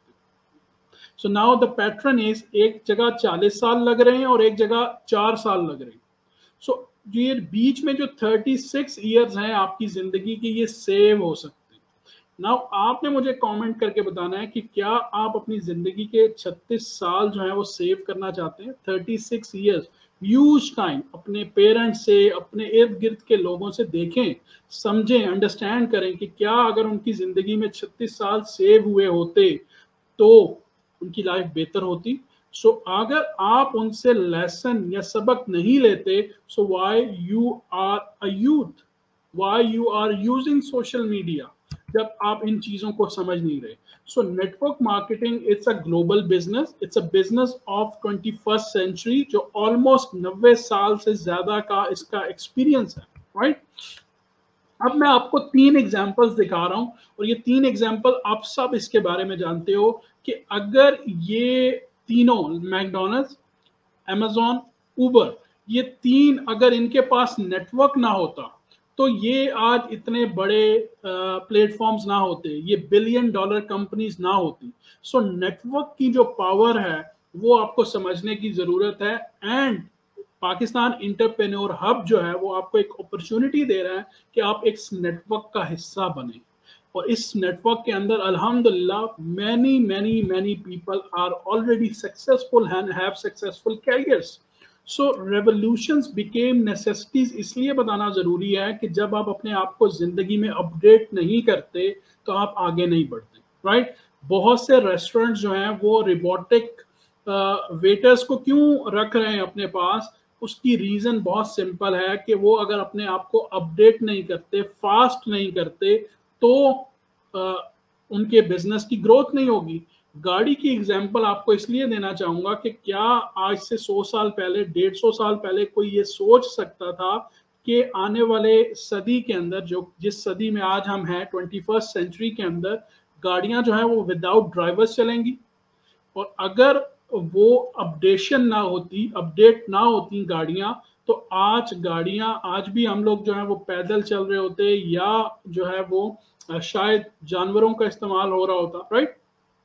हो। So now the pattern is, एक जगह चालीस साल लग रहे हैं और एक जगह चार साल लग रहे हैं। सो so, ये बीच में जो छत्तीस इयर्स हैं आपकी जिंदगी की, ये सेव हो सकते हैं। नाउ आपने मुझे कमेंट करके बताना है कि क्या आप अपनी जिंदगी के छत्तीस साल जो है वो सेव करना चाहते हैं। छत्तीस इयर्स, यूज टाइम अपने पेरेंट्स से, अपने इर्द गिर्द के लोगों से देखें, समझें, अंडरस्टैंड करें कि क्या अगर उनकी जिंदगी में छत्तीस साल सेव हुए होते तो उनकी लाइफ बेहतर होती। सो so, अगर आप उनसे लेसन या सबक नहीं लेते, so why you are a youth, why you are using social media, जब आप इन चीजों को समझ नहीं रहे। So network marketing it's a global business, it's a business of twenty first century, जो ऑलमोस्ट नब्बे साल से ज्यादा का इसका एक्सपीरियंस है, राइट? अब मैं आपको तीन एग्जाम्पल्स दिखा रहा हूं और ये तीन एग्जाम्पल आप सब इसके बारे में जानते हो कि अगर ये तीनों, मैकडॉनल्ड्स, अमेजॉन, उबर, ये तीन अगर इनके पास नेटवर्क ना होता तो ये आज इतने बड़े प्लेटफॉर्म्स ना होते, ये बिलियन डॉलर कंपनीज ना होती। सो नेटवर्क की जो पावर है वो आपको समझने की जरूरत है। एंड पाकिस्तान इंटरप्रेन्योर हब जो है वो आपको एक अपॉर्चुनिटी दे रहा है कि आप एक नेटवर्क का हिस्सा बने। और इस नेटवर्क के अंदर अल्हम्दुलिल्लाह many many many people are already successful and have successful careers. So revolutions became necessities, इसलिए बताना जरूरी है कि जब आप अपने आप को जिंदगी में अपडेट नहीं करते तो आप आगे नहीं बढ़ते, राइट? बहुत से रेस्टोरेंट्स जो हैं वो रोबोटिक वेटर्स को क्यों रख रहे हैं अपने पास? उसकी रीजन बहुत सिंपल है कि वो अगर अपने आप को अपडेट नहीं करते, फास्ट नहीं करते, तो आ, उनके बिजनेस की ग्रोथ नहीं होगी। गाड़ी की एग्जांपल आपको इसलिए देना चाहूंगा कि क्या आज से सौ साल पहले, डेढ़ सौ साल पहले कोई ये सोच सकता था कि आने वाले सदी के अंदर, जो जिस सदी में आज हम हैं, ट्वेंटी फर्स्ट सेंचुरी के अंदर, गाड़ियां जो है वो विदाउट ड्राइवर्स चलेंगी? और अगर वो अपडेशन ना होती, अपडेट ना होती गाड़ियां, तो आज गाड़ियां, आज भी हम लोग जो है वो पैदल चल रहे होते या जो है वो शायद जानवरों का इस्तेमाल हो रहा होता, राइट?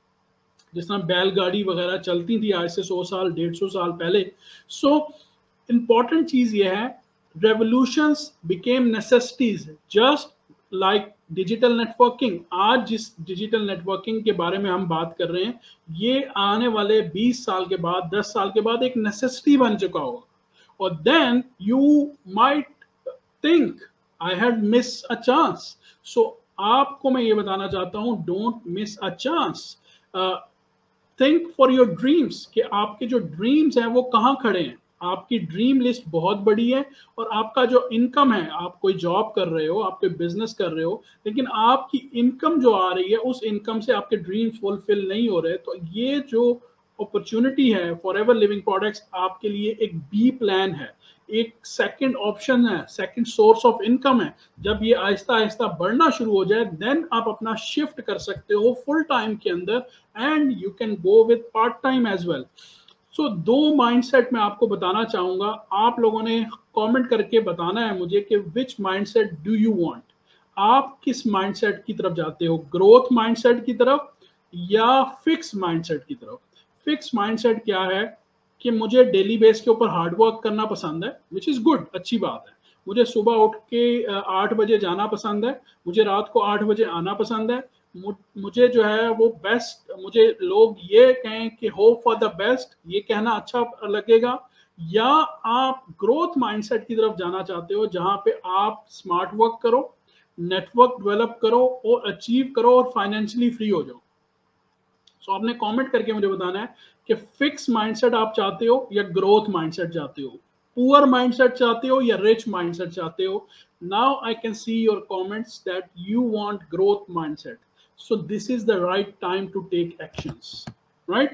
जिस तरह बैलगाड़ी वगैरह चलती थी आज से सौ साल, डेढ़ सौ साल पहले। सो इंपॉर्टेंट चीज ये है, revolutions became necessities, just like digital networking. आज जिस डिजिटल नेटवर्किंग के बारे में हम बात कर रहे हैं, ये आने वाले बीस साल के बाद, दस साल के बाद एक नेसेसिटी बन चुका होगा। और then you might think I had miss a chance. सो आपको मैं ये बताना चाहता हूं, don't miss a chance. Think for your dreams, कि आपके जो ड्रीम्स हैं वो कहाँ खड़े हैं। आपकी ड्रीम लिस्ट बहुत बड़ी है और आपका जो इनकम है, आप कोई जॉब कर रहे हो, आप कोई बिजनेस कर रहे हो, लेकिन आपकी इनकम जो आ रही है उस इनकम से आपके ड्रीम्स फुलफिल नहीं हो रहे। तो ये जो अपॉर्चुनिटी है फॉरएवर लिविंग प्रोडक्ट्स आपके लिए एक बी प्लान है, एक सेकंड ऑप्शन है, सेकंड सोर्स ऑफ इनकम है। जब ये आहिस्ता आहिस्ता बढ़ना शुरू हो जाए, देन आप अपना शिफ्ट कर सकते हो फुल टाइम के अंदर, and you can go with part time as well. So so, दो माइंडसेट मैं आपको बताना चाहूंगा, आप लोगों ने कमेंट करके बताना है मुझे कि which mindset do you want. आप किस माइंडसेट की तरफ जाते हो, ग्रोथ माइंडसेट की तरफ या फिक्स माइंडसेट की तरफ। फिक्स माइंडसेट क्या है कि मुझे डेली बेस के ऊपर हार्ड वर्क करना पसंद है, विच इज़ गुड, अच्छी बात है। मुझे सुबह उठ के आठ बजे जाना पसंद है, मुझे रात को आठ बजे आना पसंद है, मुझे जो है वो बेस्ट, मुझे लोग ये कहें कि होप फॉर द बेस्ट, ये कहना अच्छा लगेगा। या आप ग्रोथ माइंडसेट की तरफ जाना चाहते हो जहां पे आप स्मार्ट वर्क करो, नेटवर्क डेवलप करो और अचीव करो और फाइनेंशियली फ्री हो जाओ। सो so, आपने कमेंट करके मुझे बताना है कि फिक्स माइंडसेट आप चाहते हो या ग्रोथ माइंडसेट चाहते हो, पुअर माइंडसेट चाहते हो या रिच माइंडसेट चाहते हो। Now I can see your comments that you want growth mindset, so this is the right time to take actions, right.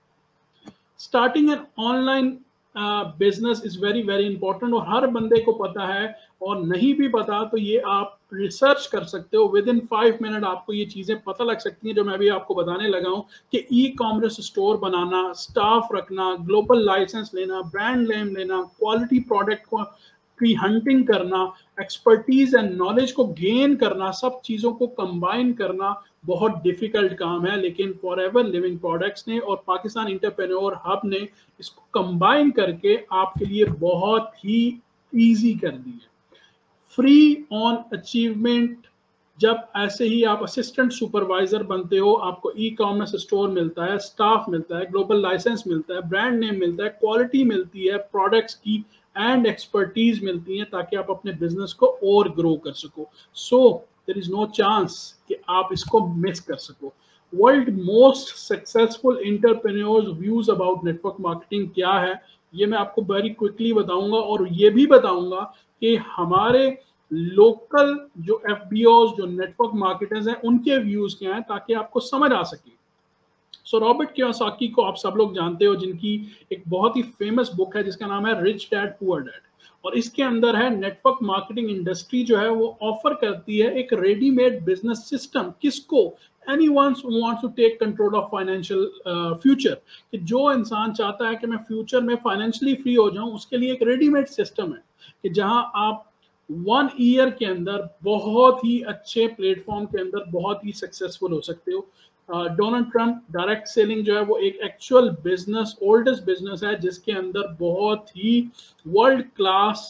Starting an online business is very very important और हर बंदे को पता है, और नहीं भी पता तो ये आप रिसर्च कर सकते हो। विद इन फाइव मिनट आपको ये चीज़ें पता लग सकती हैं जो मैं अभी आपको बताने लगा हूँ कि ई कॉमर्स स्टोर बनाना, स्टाफ रखना, ग्लोबल लाइसेंस लेना, ब्रांड नेम लेना, क्वालिटी प्रोडक्ट को की हंटिंग करना, एक्सपर्टीज एंड नॉलेज को गेन करना, सब चीज़ों को कंबाइन करना बहुत डिफिकल्ट काम है। लेकिन फॉरएवर लिविंग प्रोडक्ट्स ने और पाकिस्तान एंटरप्रेन्योर हब ने इसको कंबाइन करके आपके लिए बहुत ही ईजी कर दी है। फ्री ऑन अचीवमेंट, जब ऐसे ही आप असिस्टेंट सुपरवाइजर बनते हो, आपको ई कॉमर्स स्टोर मिलता है, स्टाफ मिलता है, ग्लोबल लाइसेंस मिलता है, ब्रांड नेम मिलता है, क्वालिटी मिलती है, प्रोडक्ट्स की एंड एक्सपर्टीज मिलती है ताकि आप अपने बिजनेस को और ग्रो कर सको। So there is no chance कि आप इसको मिस कर सको। World most successful entrepreneurs views about network marketing क्या है, ये मैं आपको वेरी क्विकली बताऊंगा और ये भी बताऊंगा कि हमारे लोकल जो एफ बी ओज, जो नेटवर्क मार्केटर्स हैं, उनके व्यूज क्या हैं ताकि आपको समझ आ सके। सो रॉबर्ट कियोसाकी को आप सब लोग जानते हो, जिनकी एक बहुत ही फेमस बुक है जिसका नाम है रिच डैड पुअर डैड, और इसके अंदर है नेटवर्क मार्केटिंग इंडस्ट्री जो है वो ऑफर करती है एक रेडीमेड बिजनेस सिस्टम। किसको? Anyone who wants to take control of financial future, कि जो इंसान चाहता है कि मैं फ्यूचर में फाइनेंशियली फ्री हो जाऊं, उसके लिए एक रेडीमेड सिस्टम है कि जहां आप वन ईयर के अंदर बहुत ही अच्छे प्लेटफॉर्म के अंदर बहुत ही सक्सेसफुल हो सकते हो। डोनाल्ड ट्रंप डायरेक्ट सेलिंग जो है वो एक एक्चुअल बिजनेस, ओल्डेस्ट बिजनेस है जिसके अंदर बहुत ही वर्ल्ड क्लास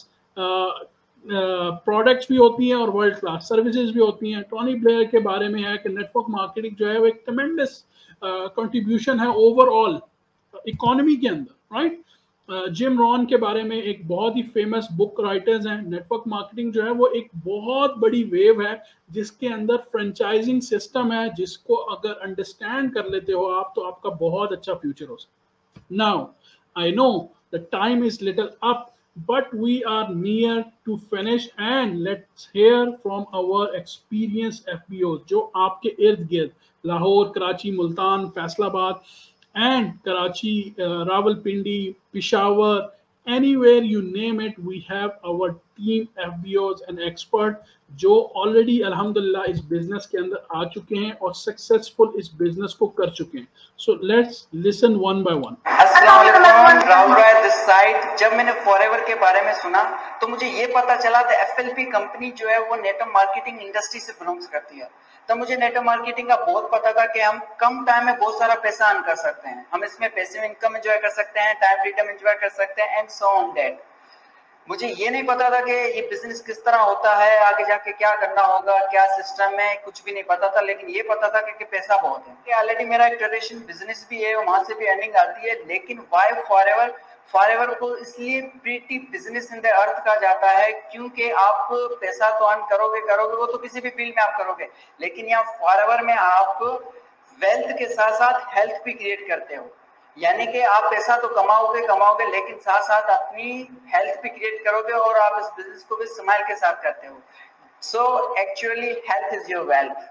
प्रोडक्ट्स भी होती हैं और वर्ल्ड क्लास सर्विसेज भी होती हैं। टोनी ब्लेयर के बारे में है कि नेटवर्क मार्केटिंग जो है वो एक ट्मेंडस कंट्रीब्यूशन है ओवरऑल इकोनॉमी के अंदर, राइट। जिम रॉन के बारे में एक बहुत ही फेमस बुक राइटर्स हैं। नेटवर्क मार्केटिंग जो है वो एक बहुत बड़ी वेव है जिसके अंदर फ्रेंचाइजिंग सिस्टम है, जिसको अगर अंडरस्टैंड कर लेते हो आप तो आपका बहुत अच्छा फ्यूचर हो सकता है। Now I know the time is little up, but we are near to finish and let's hear from our experienced F B Os जो आपके इर्द गिर्द Lahore, Karachi, Multan, Faisalabad and Karachi, uh, Rawalpindi, Peshawar, anywhere you name it, we have our team F B Os and expert जो already अल्हम्दुलिल्लाह इस business के अंदर आ चुके हैं और सक्सेसफुल इस बिजनेस को कर चुके हैं। So let's listen one by one. अस्सलाम वालेकुम, राहुल राय दिस साइड। जब मैंने फॉरएवर के बारे में सुना तो मुझे ये पता चला the F L P company जो है वो नेटवर्क मार्केटिंग इंडस्ट्री से बिलोंग्स करती है। तो मुझे नेटवर्क मार्केटिंग का बहुत पता था कि हम कम टाइम में बहुत सारा पैसा अर्न कर सकते हैं, हम इसमें पैसिव इनकम एंजॉय कर सकते हैं, टाइम फ्रीडम एंजॉय कर सकते हैं एंड सो ऑन दैट। मुझे ये नहीं पता था कि ये बिजनेस किस तरह होता है, आगे जाके क्या करना होगा, क्या सिस्टम है, कुछ भी नहीं पता था। लेकिन ये पता था कि, कि पैसा बहुत है, कि ऑलरेडी मेरा एक ट्रेडिशनल बिजनेस भी है, वहां से भी अर्निंग आती है। लेकिन वाई फॉरएवर, फॉरएवर को इसलिए pretty business in the earth कहा जाता है क्योंकि आप पैसा तो अर्न करोगे करोगे वो तो किसी भी फील्ड में आप करोगे, लेकिन यहाँ फॉरएवर में आप वेल्थ के साथ साथ हेल्थ भी क्रिएट करते हो। यानी कि आप पैसा तो कमाओगे कमाओगे लेकिन साथ साथ अपनी हेल्थ भी क्रिएट करोगे और आप इस बिजनेस को भी स्माइल के साथ करते हो। So actually health is your wealth.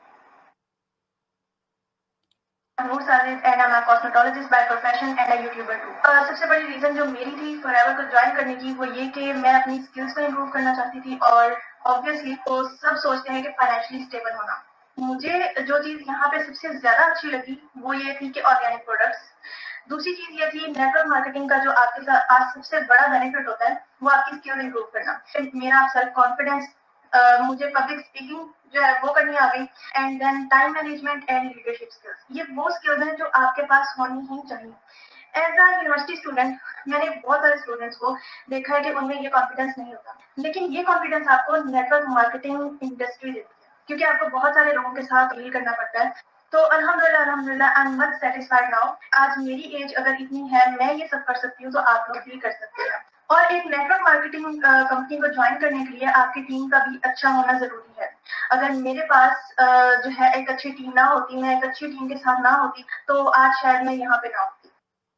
Noor Sajid and I am a cosmetologist by profession and a youtuber too. सबसे बड़ी रीजन जो मेरी थी फॉरएवर को ज्वाइन करने की वो ये कि मैं अपनी स्किल्स को इम्प्रूव करना चाहती थी और ऑब्वियसली तो सब सोचते हैं कि फाइनेंशियली स्टेबल होना, मुझे जो चीज़ यहाँ पे सबसे ज़्यादा अच्छी लगी वो ये थी कि ऑर्गेनिक प्रोडक्ट्स। दूसरी चीज़ ये थी नेटवर्क मार्केटिंग का जो आपके साथ आज सबसे बड़ा बेनिफिट होता है वो आपकी स्किल इंप्रूव करना। मेरा सेल्फ कॉन्फिडेंस, मुझे पब्लिक स्पीकिंग जो है वो करनी आ गई, and then time management and leadership skills. ये वो स्किल्स हैं जो आपके पास होनी ही चाहिए। एज अ यूनिवर्सिटी स्टूडेंट मैंने बहुत सारे स्टूडेंट्स को देखा है कि उनमें ये कॉन्फिडेंस नहीं होता, लेकिन ये कॉन्फिडेंस आपको नेटवर्क मार्केटिंग इंडस्ट्री देती है, क्योंकि आपको बहुत सारे लोगों के साथ डील करना पड़ता है। तो अल्हम्दुलिल्लाह अल्हम्दुलिल्लाह I am much satisfied now. आज मेरी एज अगर इतनी है, मैं ये सब कर सकती हूँ, तो आप लोग भी कर सकते हैं। और एक नेटवर्क मार्केटिंग कंपनी को ज्वाइन करने के लिए आपकी टीम का भी अच्छा होना जरूरी है। अगर मेरे पास uh, जो है एक अच्छी टीम ना होती, मैं एक अच्छी टीम के साथ ना होती, तो आज शायद मैं यहाँ पे ना होती।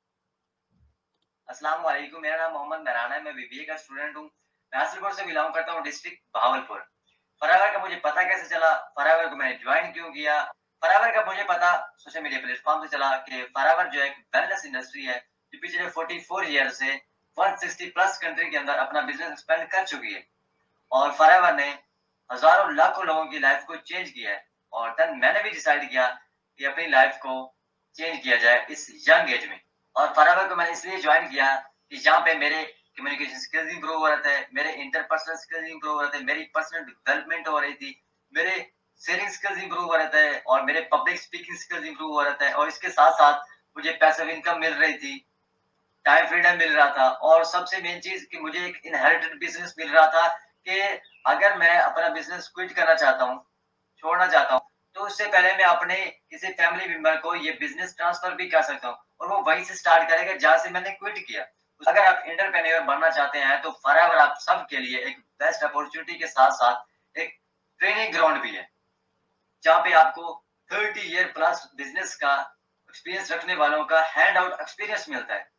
अस्सलाम वालेकुम, मेरा नाम मोहम्मद महराना है, मैं बीबीए का स्टूडेंट हूँ। मैं हासिलपुर से बिलोंग करता हूँ, डिस्ट्रिक्ट भावलपुर। फॉरएवर का मुझे पता कैसे चला, फॉरएवर को मैंने ज्वाइन क्यों किया? फॉरएवर का मुझे पता सोशल मीडिया प्लेटफॉर्म से चला कि फॉरएवर जो एक वेलनेस इंडस्ट्री है जो पिछले चौवालीस ईयर से एक सौ साठ प्लस कंट्री के अंदर अपना बिजनेस एक्सपेंड कर चुकी है, और फॉरएवर ने हजारों लाखों लोगों की लाइफ को चेंज किया है। और देन मैंने भी डिसाइड किया कि अपनी लाइफ को चेंज किया जाए इस यंग एज में। और फॉरएवर को मैंने इसलिए ज्वाइन किया कि जहाँ पे मेरे कम्युनिकेशन स्किल्स इंप्रूव हो रहे थे, मेरे इंटरपर्सनल स्किल्स इंप्रूव हो रहे थे, मेरी पर्सनल डेवलपमेंट हो रही थी, मेरे सेलिंग स्किल्स इंप्रूव हो रहे थे, और मेरे पब्लिक स्पीकिंग स्किल्स इंप्रूव हो रहे थे। और इसके साथ साथ मुझे पैसिव इनकम मिल रही थी, टाइम फ्रीडम मिल रहा था, और सबसे मेन चीज कि मुझे एक इनहेरिटेड बिजनेस मिल रहा था कि अगर मैं अपना बिजनेस क्विट करना चाहता हूँ, छोड़ना चाहता हूँ, तो उससे पहले मैं अपने किसी फैमिली मेंबर को ये बिजनेस ट्रांसफर भी कर सकता हूँ, और वो वहीं से स्टार्ट करेगा जहाँ से मैंने क्विट किया। अगर आप एंटरप्रेन्योर बनना चाहते हैं तो फॉरएवर आप सबके लिए एक बेस्ट अपॉर्चुनिटी के साथ साथ एक ट्रेनिंग ग्राउंड भी है, जहाँ पे आपको तीस ईयर प्लस बिजनेस का एक्सपीरियंस रखने वालों का हैंड आउट एक्सपीरियंस मिलता है।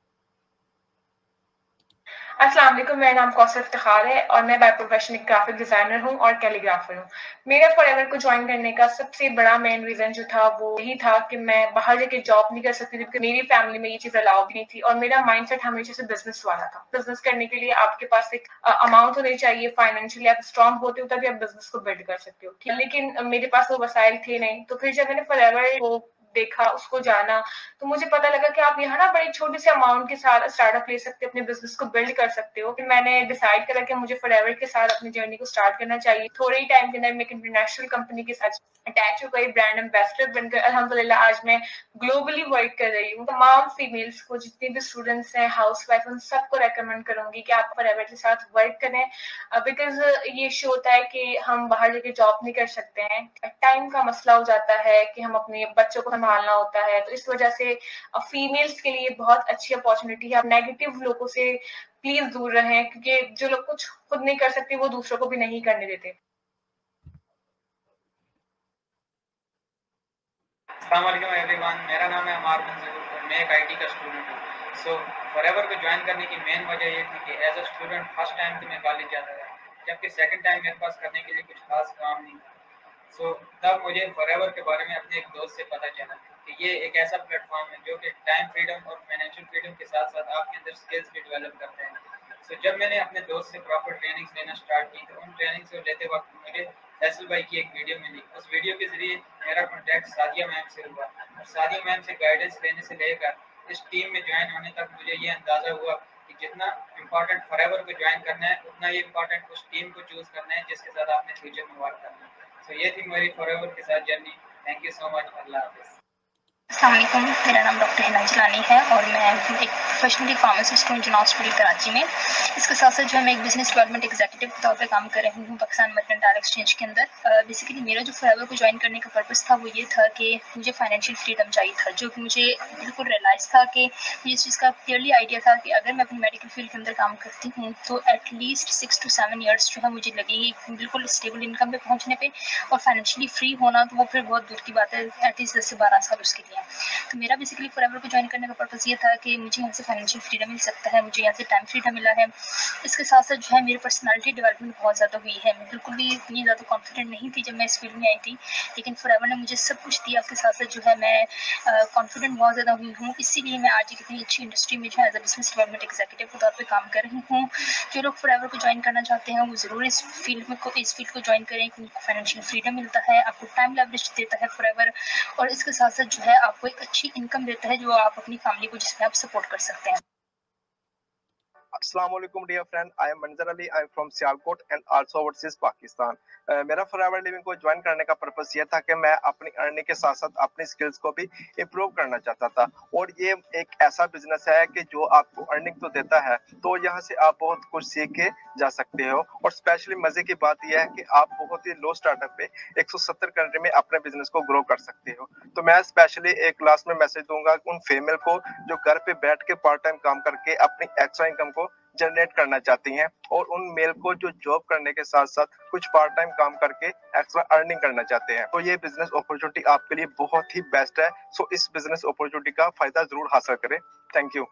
अस्सलाम वालेकुम, मेरा नाम कौसर इफ्तिखार है और मैं बाय प्रोफेशन एक ग्राफिक डिजाइनर हूँ और कैलीग्राफर हूँ। मेरा फॉरएवर को ज्वाइन करने का सबसे बड़ा मेन रीजन जो था वो यही था कि मैं बाहर जाके जॉब नहीं कर सकती थी, क्योंकि मेरी फैमिली में ये चीज अलाउ भी नहीं थी, और मेरा माइंडसेट हमेशा से बिजनेस वाला था। बिजनेस करने के लिए आपके पास एक अमाउंट होनी चाहिए, फाइनेंशियली आप स्ट्रॉन्ग होते हो तभी आप बिजनेस को बिल्ड कर सकते हो, ठीक है। लेकिन मेरे पास वो वसाइल थे नहीं। तो फिर जब मैंने फॉरएवर को देखा, उसको जाना, तो मुझे पता लगा कि आप यहाँ ना बड़ी छोटे से अमाउंट के साथ स्टार्टअप ले सकते हो, अपने बिजनेस को बिल्ड कर सकते हो। फिर मैंने डिसाइड करा कि मुझे फॉरएवर के साथ अपनी जर्नी को स्टार्ट करना चाहिए। थोड़े ही टाइम के अंदर मैं एक इंटरनेशनल कंपनी के साथ अटैच हो गई, ब्रांड एम्बेसडर बनकर अल्हम्दुलिल्लाह आज मैं ग्लोबली वर्क कर रही हूँ। तमाम फीमेल्स को, जितने भी स्टूडेंट्स हैं, हाउस वाइफ, उन सबको रेकमेंड करूंगी कि आप फॉरएवर के साथ वर्क करें, बिकॉज ये शो होता है कि हम बाहर जाके जॉब नहीं कर सकते हैं, टाइम का मसला हो जाता है कि हम अपने बच्चों को संभालना होता है, तो इस वजह से फीमेल्स के लिए बहुत अच्छी अपॉर्चुनिटी है। आप नेगेटिव लोगों से प्लीज दूर रहें, क्योंकि जो लोग कुछ खुद नहीं कर सकते वो दूसरों को भी नहीं करने देते। अस्सलाम वालेकुम एवरीवन, मेरा नाम है अमार मंजूर और मैं एक आईटी का स्टूडेंट हूँ। सो फॉरएवर को ज्वाइन करने की मेन वजह ये थी कि as a student first time तो मैं कॉलेज जाता था, जबकि सेकंड टाइम मेरे पास करने के लिए कुछ खास काम नहीं था। सो so, तब मुझे फॉरएवर के बारे में अपने एक दोस्त से पता चला कि ये एक ऐसा प्लेटफॉर्म है जो कि टाइम फ्रीडम और फाइनेंशियल फ्रीडम के साथ साथ आपके अंदर स्किल्स भी डेवलप करते हैं। सो so, जब मैंने अपने दोस्त से प्रॉपर ट्रेनिंग्स लेना स्टार्ट की, तो उन ट्रेनिंग्स को लेते वक्त मुझे फैसल भाई की एक वीडियो मिली। उस वीडियो के जरिए मेरा कॉन्टैक्ट सादिया मैम से हुआ, और सादिया मैम से गाइडेंस लेने से लेकर इस टीम में ज्वाइन होने तक मुझे ये अंदाज़ा हुआ कि जितना इम्पॉर्टेंट फॉरएवर को ज्वाइन करना है, उतना ही इम्पॉर्टेंट उस टीम को चूज़ करना है जिसके साथ आपने फ्यूचर में वर्क करना है। तो ये थी मेरी फॉरएवर के साथ journey. Thank you so much. अल्लाह हाफिज़। अस्सलाम वालेकुम, मेरा नाम डॉक्टर हिना जिलानी है और मैं एक प्रोफेशनली फार्मासिस्ट हूँ जो हॉस्पिटल कराची में। इसके साथ साथ जो है मैं एक बिजनेस डेवलपमेंट एग्जीक्यूटिव के तौर पे काम कर रही हूँ पाकिस्तान मर्केंटाइल एक्सचेंज के अंदर। बेसिकली मेरा जो फॉरएवर को ज्वाइन करने का पर्पस था वो ये था कि मुझे फाइनेंशियल फ्रीडम चाहिए था, जो कि मुझे बिल्कुल रियलाइज़ था कि मुझे इस चीज़ का क्लियरली आइडिया था कि अगर मैं अपनी मेडिकल फील्ड के अंदर काम करती हूँ तो at least six to seven years जो है मुझे लगेगी बिल्कुल स्टेबल इनकम पे पहुँचने पर, और फाइनेंशियली फ्री होना तो वो फिर बहुत दूर की बात है, एटलीस्ट दस से बारह साल उसके लिए। तो मेरा बेसिकली फॉरएवर को ज्वाइन करने का पर्पज़ ये था कि मुझे यहाँ से फाइनेंशियल फ्रीडम मिल सकता है, मुझे यहाँ से टाइम फ्रीडम मिला है। इसके साथ साथ जो है मेरी पर्सनालिटी डेवलपमेंट बहुत ज़्यादा हुई है। मैं बिल्कुल भी इतनी ज़्यादा कॉन्फिडेंट नहीं थी जब मैं इस फील्ड में आई थी, लेकिन फॉरएवर ने मुझे सब कुछ दिया। उसके साथ साथ जो है मैं कॉन्फिडेंट बहुत ज़्यादा हुई हूँ, इसीलिए मैं आज एक इतनी अच्छी इंडस्ट्री में जो है as a business development executive के तौर पे काम कर रही हूँ। जो लोग फॉरएवर को ज्वाइन करना चाहते हैं वो ज़रूर इस फील्ड में को इस फील्ड को ज्वाइन करें, क्योंकि फाइनेंशियल फ्रीडम मिलता है, आपको टाइम लेवरेज देता है फॉरएवर, और इसके साथ साथ जो है आपको एक अच्छी इनकम देता है जो आप अपनी फैमिली को जिसमें आप सपोर्ट कर सकते हैं। अस्सलाम वालेकुम dear friend, I am Manzar Ali, I am from Sialkot and also overseas Pakistan. uh, मेरा फॉरएवर लिविंग को ज्वाइन करने का पर्पस ये था कि मैं अपनी अर्निंग के साथ साथ अपनी स्किल्स को भी इम्प्रूव करना चाहता था, और ये एक ऐसा बिजनेस है कि जो आपको अर्निंग तो देता है, तो यहाँ से आप बहुत कुछ सीख के जा सकते हो। और स्पेशली मजे की बात यह है कि आप बहुत ही लो स्टार्टअप पे एक सौ सत्तर कंट्री में अपने बिजनेस को ग्रो कर सकते हो। तो मैं स्पेशली एक क्लास में मैसेज दूंगा उन फीमेल को जो घर पे बैठ के पार्ट टाइम काम करके अपनी एक्स्ट्रा इनकम को जनरेट करना चाहती हैं, और उन मेल को जो जॉब करने के साथ साथ कुछ पार्ट टाइम काम करके एक्स्ट्रा अर्निंग करना चाहते हैं। तो ये बिजनेस अपॉर्चुनिटी आपके लिए बहुत ही बेस्ट है। सो इस बिजनेस अपॉर्चुनिटी का फायदा जरूर हासिल करें। Thank you.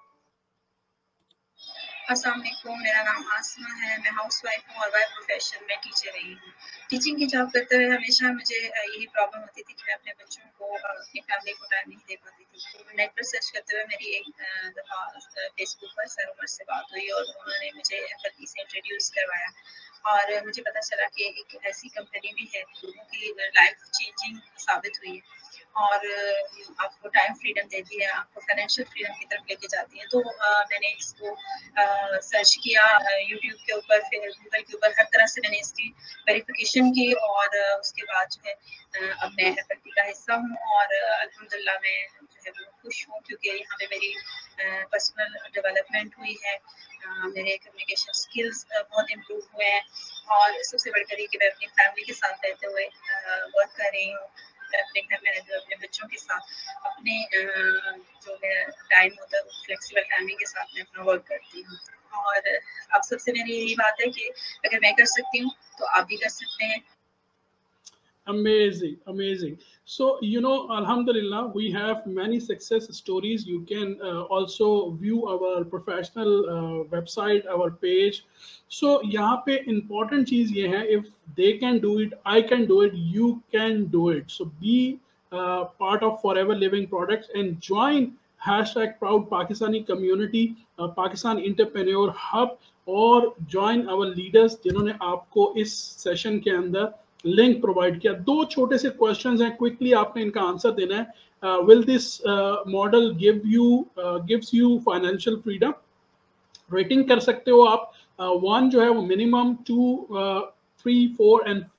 अस्सलाम वालेकुम, मेरा नाम आसमा है, मैं हाउसवाइफ हूँ और बाय प्रोफेशन में टीचर रही हूँ। टीचिंग की जॉब करते हुए हमेशा मुझे यही प्रॉब्लम होती थी कि मैं अपने बच्चों को अपनी फैमिली को टाइम नहीं दे पाती थी। नेट पर सर्च करते हुए मेरी एक दफ़ा फेसबुक पर सर उमर से बात हुई और उन्होंने मुझे एफएलपी से इंट्रोड्यूस करवाया, और मुझे पता चला कि एक ऐसी कंपनी भी है लोगों की लाइफ चेंजिंग साबित हुई है और आपको टाइम फ्रीडम देती है, आपको फाइनेंशियल फ्रीडम की तरफ लेके जाती है। तो आ, मैंने इसको आ, सर्च किया यूट्यूब के ऊपर, फिर गूगल के ऊपर, हर तरह से मैंने इसकी वेरिफिकेशन की, और उसके बाद जो है अब मैं एफएलपी का हिस्सा हूँ, और अल्हम्दुलिल्लाह मैं जो है वो खुश हूँ, क्योंकि यहाँ पे मेरी पर्सनल डेवलपमेंट हुई है, मेरे कम्युनिकेशन स्किल्स बहुत इम्प्रूव हुए हैं, और सबसे बढ़कर ये कि मैं अपनी फैमिली के साथ रहते हुए वर्क कर रही हूँ। अपने घर में रहते हुए अपने बच्चों के साथ अपने जो मेरा टाइम होता है वो फ्लेक्सिबल टाइमिंग के साथ मैं अपना वर्क करती हूँ। और आप सबसे मेरी यही बात है कि अगर मैं कर सकती हूँ तो आप भी कर सकते हैं। Amazing, amazing. So, you know, Alhamdulillah, we have many success stories. You can uh, also view our professional uh, website, our page. So, यहाँ पे important चीज़ ये है, if they can do it, I can do it, you can do it. So, be uh, part of Forever Living Products and join hashtag Proud Pakistani Community, uh, Pakistan Entrepreneur Hub, और join our leaders जिन्होंने आपको इस session के अंदर link provide किया। दो छोटे से क्वेश्चंस हैं, क्विकली आपने इनका आंसर देना है। Will this model give you gives you financial freedom? Rating कर सकते हो आप, वन uh, जो है वो minimum, two, three, four and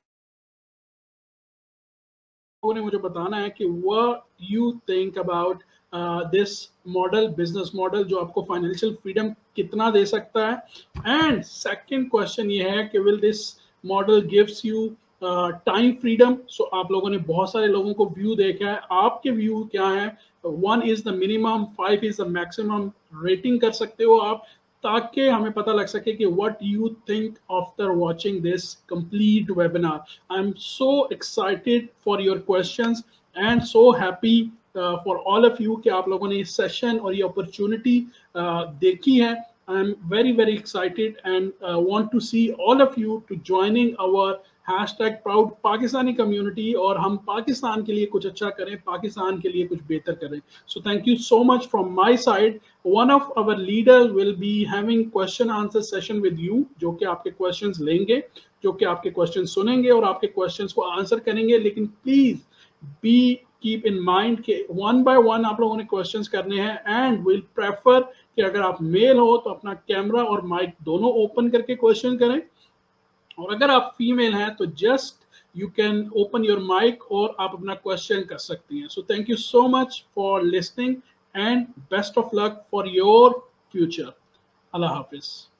ने मुझे बताना है कि what you think about this model, business model जो आपको फाइनेंशियल फ्रीडम कितना दे सकता है। एंड सेकंड क्वेश्चन ये है कि will this model gives you time freedom? So आप लोगों ने बहुत सारे लोगों को व्यू देखा है, आपके व्यू क्या है? One is the minimum, five is the maximum. Rating कर सकते हो आप, ताकि हमें पता लग सके कि what you think after watching this complete webinar. I am so excited for your questions and so happy for all of you कि आप लोगों ने इस सेशन और ये अपॉर्चुनिटी uh, देखी है। I am very very excited and uh, want to see all of you to joining our hashtag Proud Pakistani community, और हम पाकिस्तान के लिए कुछ अच्छा करें, पाकिस्तान के लिए कुछ बेहतर करें। So thank you so much from my side. One of our leaders will be having question answer session with you, जो कि आपके questions लेंगे, जो कि आपके questions सुनेंगे और आपके questions को answer करेंगे। लेकिन please be keep in mind कि one by one आप लोगों ने questions करने हैं, and will prefer कि अगर आप मेल हो तो अपना कैमरा और माइक दोनों ओपन करके क्वेश्चन करें, और अगर आप फीमेल हैं तो just you can open your mic और आप अपना क्वेश्चन कर सकती हैं। So thank you so much for listening and best of luck for your future. अल्लाह हाफिज।